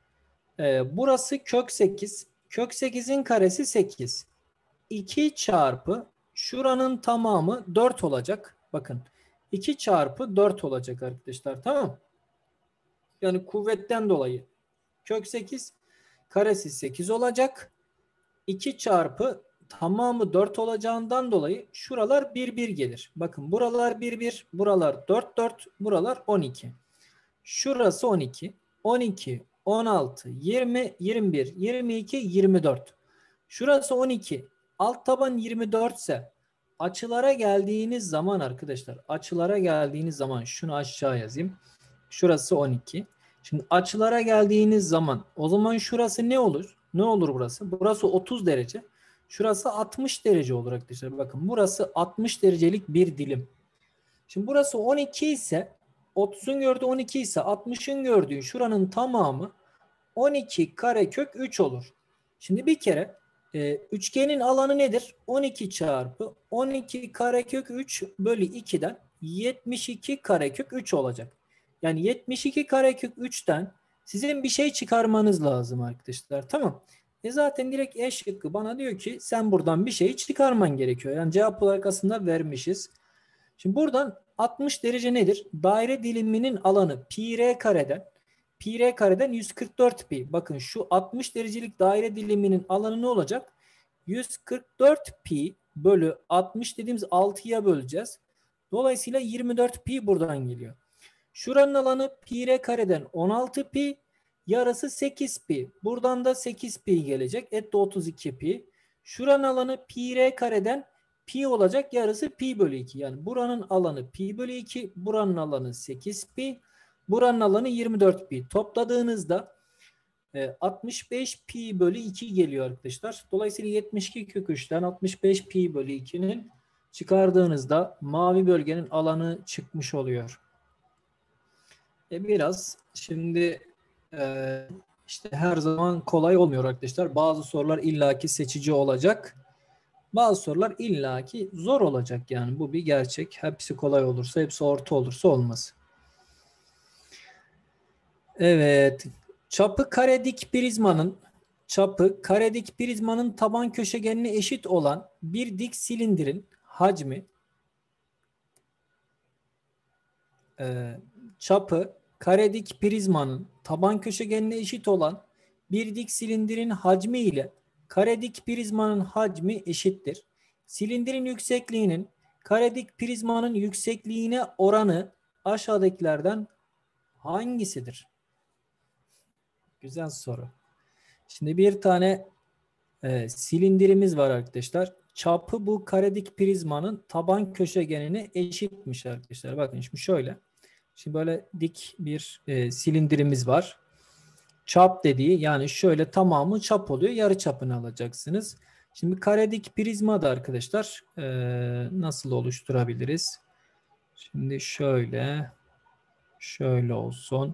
A: Burası kök 8. Kök 8'in karesi 8. 2 çarpı şuranın tamamı 4 olacak. Bakın 2 çarpı 4 olacak arkadaşlar. Tamam. Yani kuvvetten dolayı kök 8 karesi 8 olacak. 2 çarpı tamamı 4 olacağından dolayı şuralar 1 1 gelir. Bakın buralar 1 1, buralar 4 4, buralar 12. Şurası 12, 12, 16, 20, 21, 22, 24. Şurası 12. Alt taban 24 ise açılara geldiğiniz zaman arkadaşlar açılara geldiğiniz zaman şunu aşağı yazayım. Şurası 12. Şimdi açılara geldiğiniz zaman o zaman şurası ne olur? Ne olur burası? Burası 30 derece. Şurası 60 derece olur arkadaşlar. Bakın burası 60 derecelik bir dilim. Şimdi burası 12 ise 30'un gördüğü 12 ise 60'ın gördüğü şuranın tamamı 12 karekök 3 olur. Şimdi bir kere üçgenin alanı nedir? 12 çarpı 12 karekök 3 bölü 2'den 72 karekök 3 olacak. Yani 72 karekök 3'ten sizin bir şey çıkarmanız lazım arkadaşlar. Tamam. Zaten direkt E şıkkı bana diyor ki sen buradan bir şey çıkarman gerekiyor. Yani cevap olarak aslında vermişiz. Şimdi buradan 60 derece nedir? Daire diliminin alanı pi r kareden 144 pi. Bakın şu 60 derecelik daire diliminin alanı ne olacak? 144 pi bölü 60 dediğimiz 6'ya böleceğiz. Dolayısıyla 24 pi buradan geliyor. Şuranın alanı pi r kareden 16 pi. Yarısı 8 pi. Buradan da 8 pi gelecek. Etti 32 pi. Şuranın alanı pi r kareden pi olacak. Yarısı pi bölü 2. Yani buranın alanı pi bölü 2. Buranın alanı 8 pi. Buranın alanı 24 pi. Topladığınızda 65 pi bölü 2 geliyor arkadaşlar. Dolayısıyla 72 kök 3'ten 65 pi bölü 2'nin Çıkardığınızda mavi bölgenin alanı çıkmış oluyor. Biraz şimdi işte her zaman kolay olmuyor arkadaşlar. Bazı sorular illaki seçici olacak. Bazı sorular illaki zor olacak yani. Bu bir gerçek. Hepsi kolay olursa, hepsi orta olursa olmaz. Evet. Çapı karedik prizmanın taban köşegenine eşit olan bir dik silindirin hacmi çapı karedik prizmanın taban köşegenine eşit olan bir dik silindirin hacmi ile karedik prizmanın hacmi eşittir. Silindirin yüksekliğinin karedik prizmanın yüksekliğine oranı aşağıdakilerden hangisidir? Güzel soru. Şimdi bir tane silindirimiz var arkadaşlar. Çapı bu karedik prizmanın taban köşegenine eşitmiş arkadaşlar. Bakın şimdi şöyle. Şimdi böyle dik bir silindirimiz var. Çap dediği yani şöyle tamamı çap oluyor. Yarı çapını alacaksınız. Şimdi karedik prizma da arkadaşlar nasıl oluşturabiliriz? Şimdi şöyle olsun.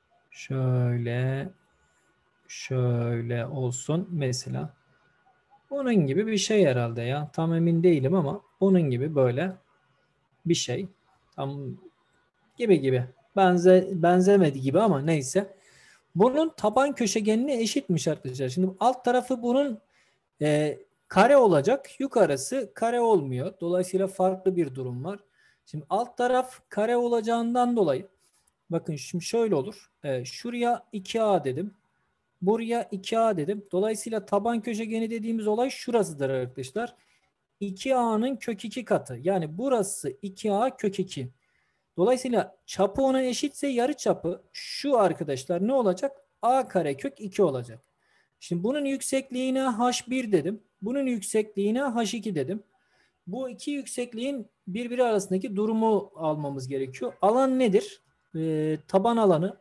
A: Şöyle olsun mesela. Bunun gibi bir şey herhalde ya. Tam emin değilim ama bunun gibi böyle bir şey. Tam gibi. Benzemedi gibi ama neyse. Bunun taban köşegenine eşitmiş arkadaşlar. Şimdi alt tarafı bunun kare olacak. Yukarısı kare olmuyor. Dolayısıyla farklı bir durum var. Şimdi alt taraf kare olacağından dolayı bakın şimdi şöyle olur. Şuraya 2A dedim. Buraya 2A dedim. Dolayısıyla taban köşegeni dediğimiz olay şurasıdır arkadaşlar. 2A'nın kök 2 katı. Yani burası 2A kök 2. Dolayısıyla çapı ona eşitse yarıçapı şu arkadaşlar ne olacak? A kare kök 2 olacak. Şimdi bunun yüksekliğine H1 dedim. Bunun yüksekliğine H2 dedim. Bu iki yüksekliğin birbiri arasındaki durumu almamız gerekiyor. Alan nedir? Taban alanı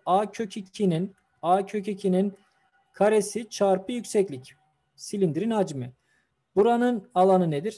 A: A kök 2'nin karesi çarpı yükseklik. Silindirin hacmi. Buranın alanı nedir?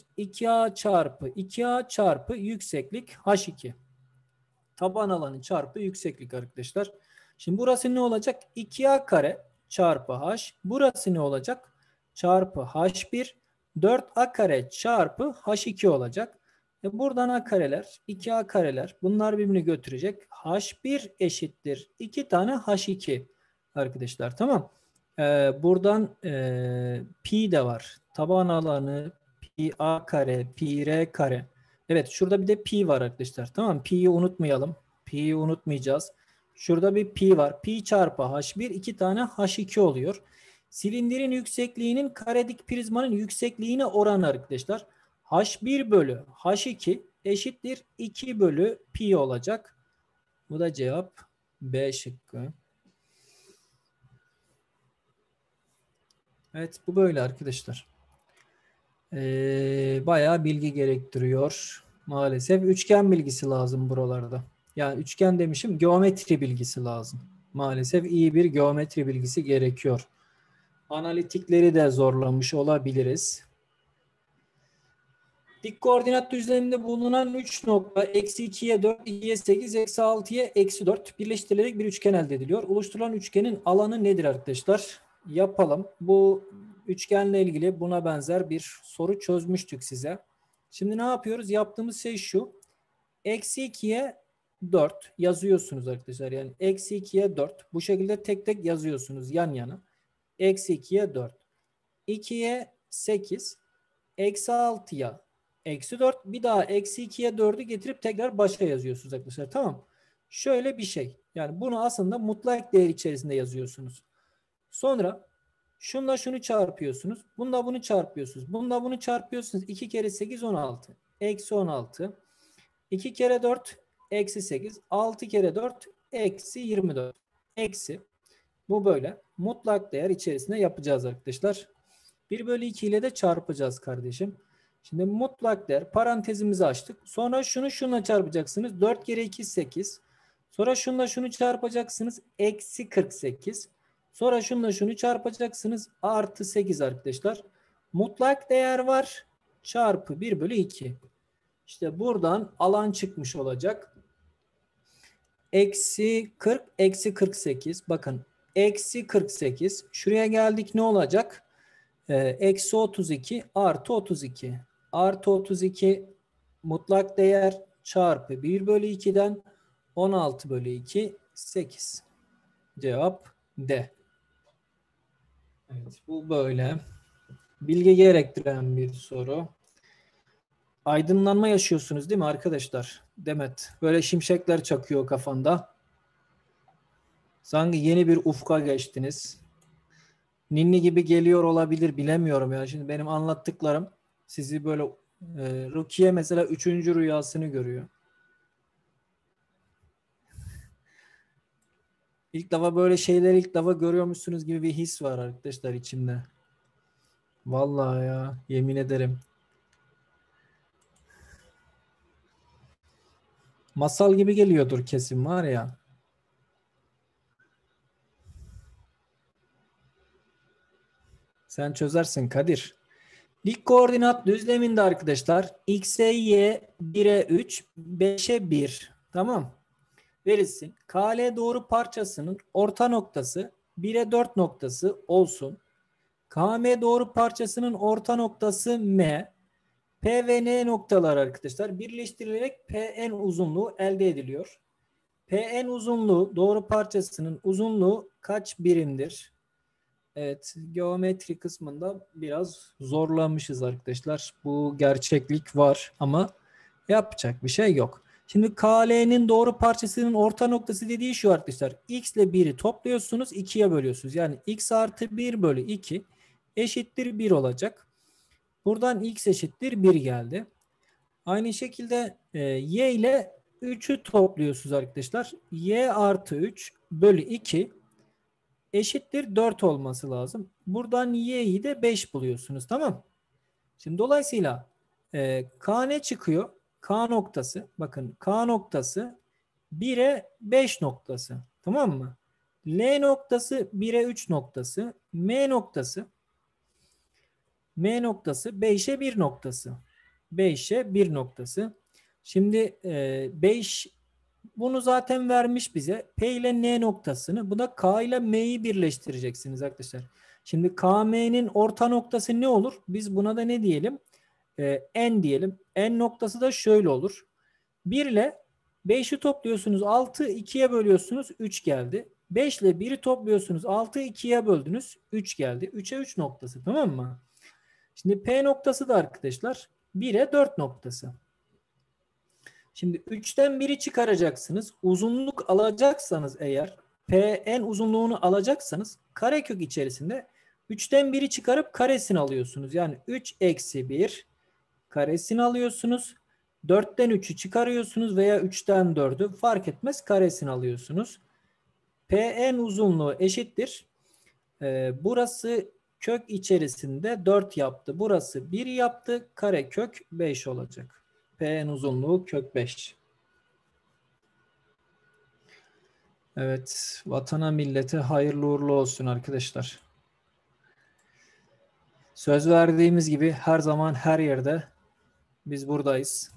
A: 2A çarpı yükseklik H2. Taban alanı çarpı yükseklik arkadaşlar. Şimdi burası ne olacak? 2A kare çarpı H. Burası ne olacak? Çarpı H1. 4A kare çarpı H2 olacak. Buradan A kareler, 2A kareler bunlar birbirini götürecek. H1 eşittir 2 tane H2 arkadaşlar. Tamam. Buradan pi de var. Taban alanı pi A kare, pi R kare. Evet şurada bir de pi var arkadaşlar. Tamam pi'yi unutmayalım. Pi'yi unutmayacağız. Şurada bir pi var. Pi çarpı H1 2 tane H2 oluyor. Silindirin yüksekliğinin karedik prizmanın yüksekliğine oranı arkadaşlar. H1 bölü H2 eşittir 2 bölü pi olacak. Bu da cevap B şıkkı. Evet bu böyle arkadaşlar. Bayağı bilgi gerektiriyor. Maalesef üçgen bilgisi lazım buralarda. Yani üçgen demişim geometri bilgisi lazım. Maalesef iyi bir geometri bilgisi gerekiyor. Analitikleri de zorlamış olabiliriz. Dik koordinat düzleminde bulunan 3 nokta eksi 2'ye 4, 2'ye 8, eksi 6'ya eksi 4 birleştirilerek bir üçgen elde ediliyor. Oluşturulan üçgenin alanı nedir arkadaşlar? Yapalım. Bu üçgenle ilgili buna benzer bir soru çözmüştük size. Şimdi ne yapıyoruz? Yaptığımız şey şu. Eksi 2'ye 4 yazıyorsunuz arkadaşlar. Yani eksi 2'ye 4. Bu şekilde tek tek yazıyorsunuz yan yana. Eksi 2'ye 4. 2'ye 8. Eksi 6'ya eksi 4. Bir daha eksi 2'ye 4'ü getirip tekrar başa yazıyorsunuz arkadaşlar. Tamam. Şöyle bir şey. Yani bunu aslında mutlak değer içerisinde yazıyorsunuz. Sonra şunla şunu çarpıyorsunuz. Bununla bunu çarpıyorsunuz. Bununla bunu çarpıyorsunuz. 2 kere 8 16. Eksi 16. 2 kere 4 eksi 8. 6 kere 4 eksi 24. Eksi. Bu böyle. Mutlak değer içerisinde yapacağız arkadaşlar. 1 bölü 2 ile de çarpacağız kardeşim. Şimdi mutlak değer parantezimizi açtık. Sonra şunu şunla çarpacaksınız. 4 kere 2 8. Sonra şunla şunu çarpacaksınız. Eksi 48. Sonra şunla şunu çarpacaksınız. Artı 8 arkadaşlar. Mutlak değer var. Çarpı 1 bölü 2. İşte buradan alan çıkmış olacak. Eksi 40, eksi 48. Bakın eksi 48. Şuraya geldik ne olacak? Eksi 32 artı 32. Artı 32 mutlak değer çarpı 1 bölü 2'den 16 bölü 2 8. Cevap D. Evet, bu böyle. Bilgi gerektiren bir soru. Aydınlanma yaşıyorsunuz değil mi arkadaşlar? Demet, böyle şimşekler çakıyor kafanda. Sanki yeni bir ufka geçtiniz. Ninni gibi geliyor olabilir, bilemiyorum ya. Şimdi benim anlattıklarım sizi böyle Rukiye mesela 3. rüyasını görüyor. İlk defa böyle şeyleri ilk defa görüyormuşsunuz gibi bir his var arkadaşlar içimde. Vallahi ya, yemin ederim. Masal gibi geliyordur kesin var ya. Sen çözersin Kadir. Dik koordinat düzleminde arkadaşlar x'e y 1'e 3 5'e 1. Tamam. Verilsin. KL doğru parçasının orta noktası 1'e 4 noktası olsun. KM doğru parçasının orta noktası M. P ve N noktalar arkadaşlar birleştirilerek PN uzunluğu elde ediliyor. PN uzunluğu doğru parçasının uzunluğu kaç birimdir? Evet, geometri kısmında biraz zorlanmışız arkadaşlar. Bu gerçeklik var ama yapacak bir şey yok. Şimdi KL'nin doğru parçasının orta noktası dediği şu arkadaşlar. X ile 1'i topluyorsunuz, 2'ye bölüyorsunuz. Yani x artı 1 bölü 2 eşittir 1 olacak. Buradan x eşittir 1 geldi. Aynı şekilde y ile 3'ü topluyorsunuz arkadaşlar. Y artı 3 bölü 2 eşittir 4 olması lazım. Buradan y'yi de 5 buluyorsunuz. Tamam. Şimdi dolayısıyla k ne çıkıyor? K noktası. Bakın K noktası 1'e 5 noktası. Tamam mı? L noktası 1'e 3 noktası. M noktası 5'e 1 noktası. 5'e 1 noktası. Şimdi 5 bunu zaten vermiş bize. P ile N noktasını. Bu da K ile M'yi birleştireceksiniz arkadaşlar. Şimdi KM'nin orta noktası ne olur? Biz buna da ne diyelim? N diyelim. N noktası da şöyle olur. 1 ile 5'i topluyorsunuz. 6 2'ye bölüyorsunuz. 3 geldi. 5 ile 1'i topluyorsunuz. 6 2'ye böldünüz. 3 geldi. 3'e 3 noktası. Tamam mı? Şimdi P noktası da arkadaşlar 1'e 4 noktası. Şimdi 3'ten 1'i çıkaracaksınız. Uzunluk alacaksanız eğer Pn uzunluğunu alacaksanız karekök içerisinde 3'ten 1'i çıkarıp karesini alıyorsunuz. Yani 3 eksi 1 karesini alıyorsunuz. 4'ten 3'ü çıkarıyorsunuz veya 3'ten 4'ü fark etmez karesini alıyorsunuz. Pn uzunluğu eşittir. Burası kök içerisinde 4 yaptı. Burası 1 yaptı. Karekök 5 olacak. Pn uzunluğu kök 5. Evet. Vatana millete hayırlı uğurlu olsun arkadaşlar. Söz verdiğimiz gibi her zaman her yerde biz buradayız.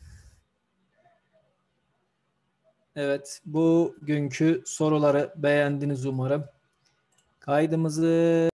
A: Evet. Bugünkü soruları beğendiniz umarım. Kaydımızı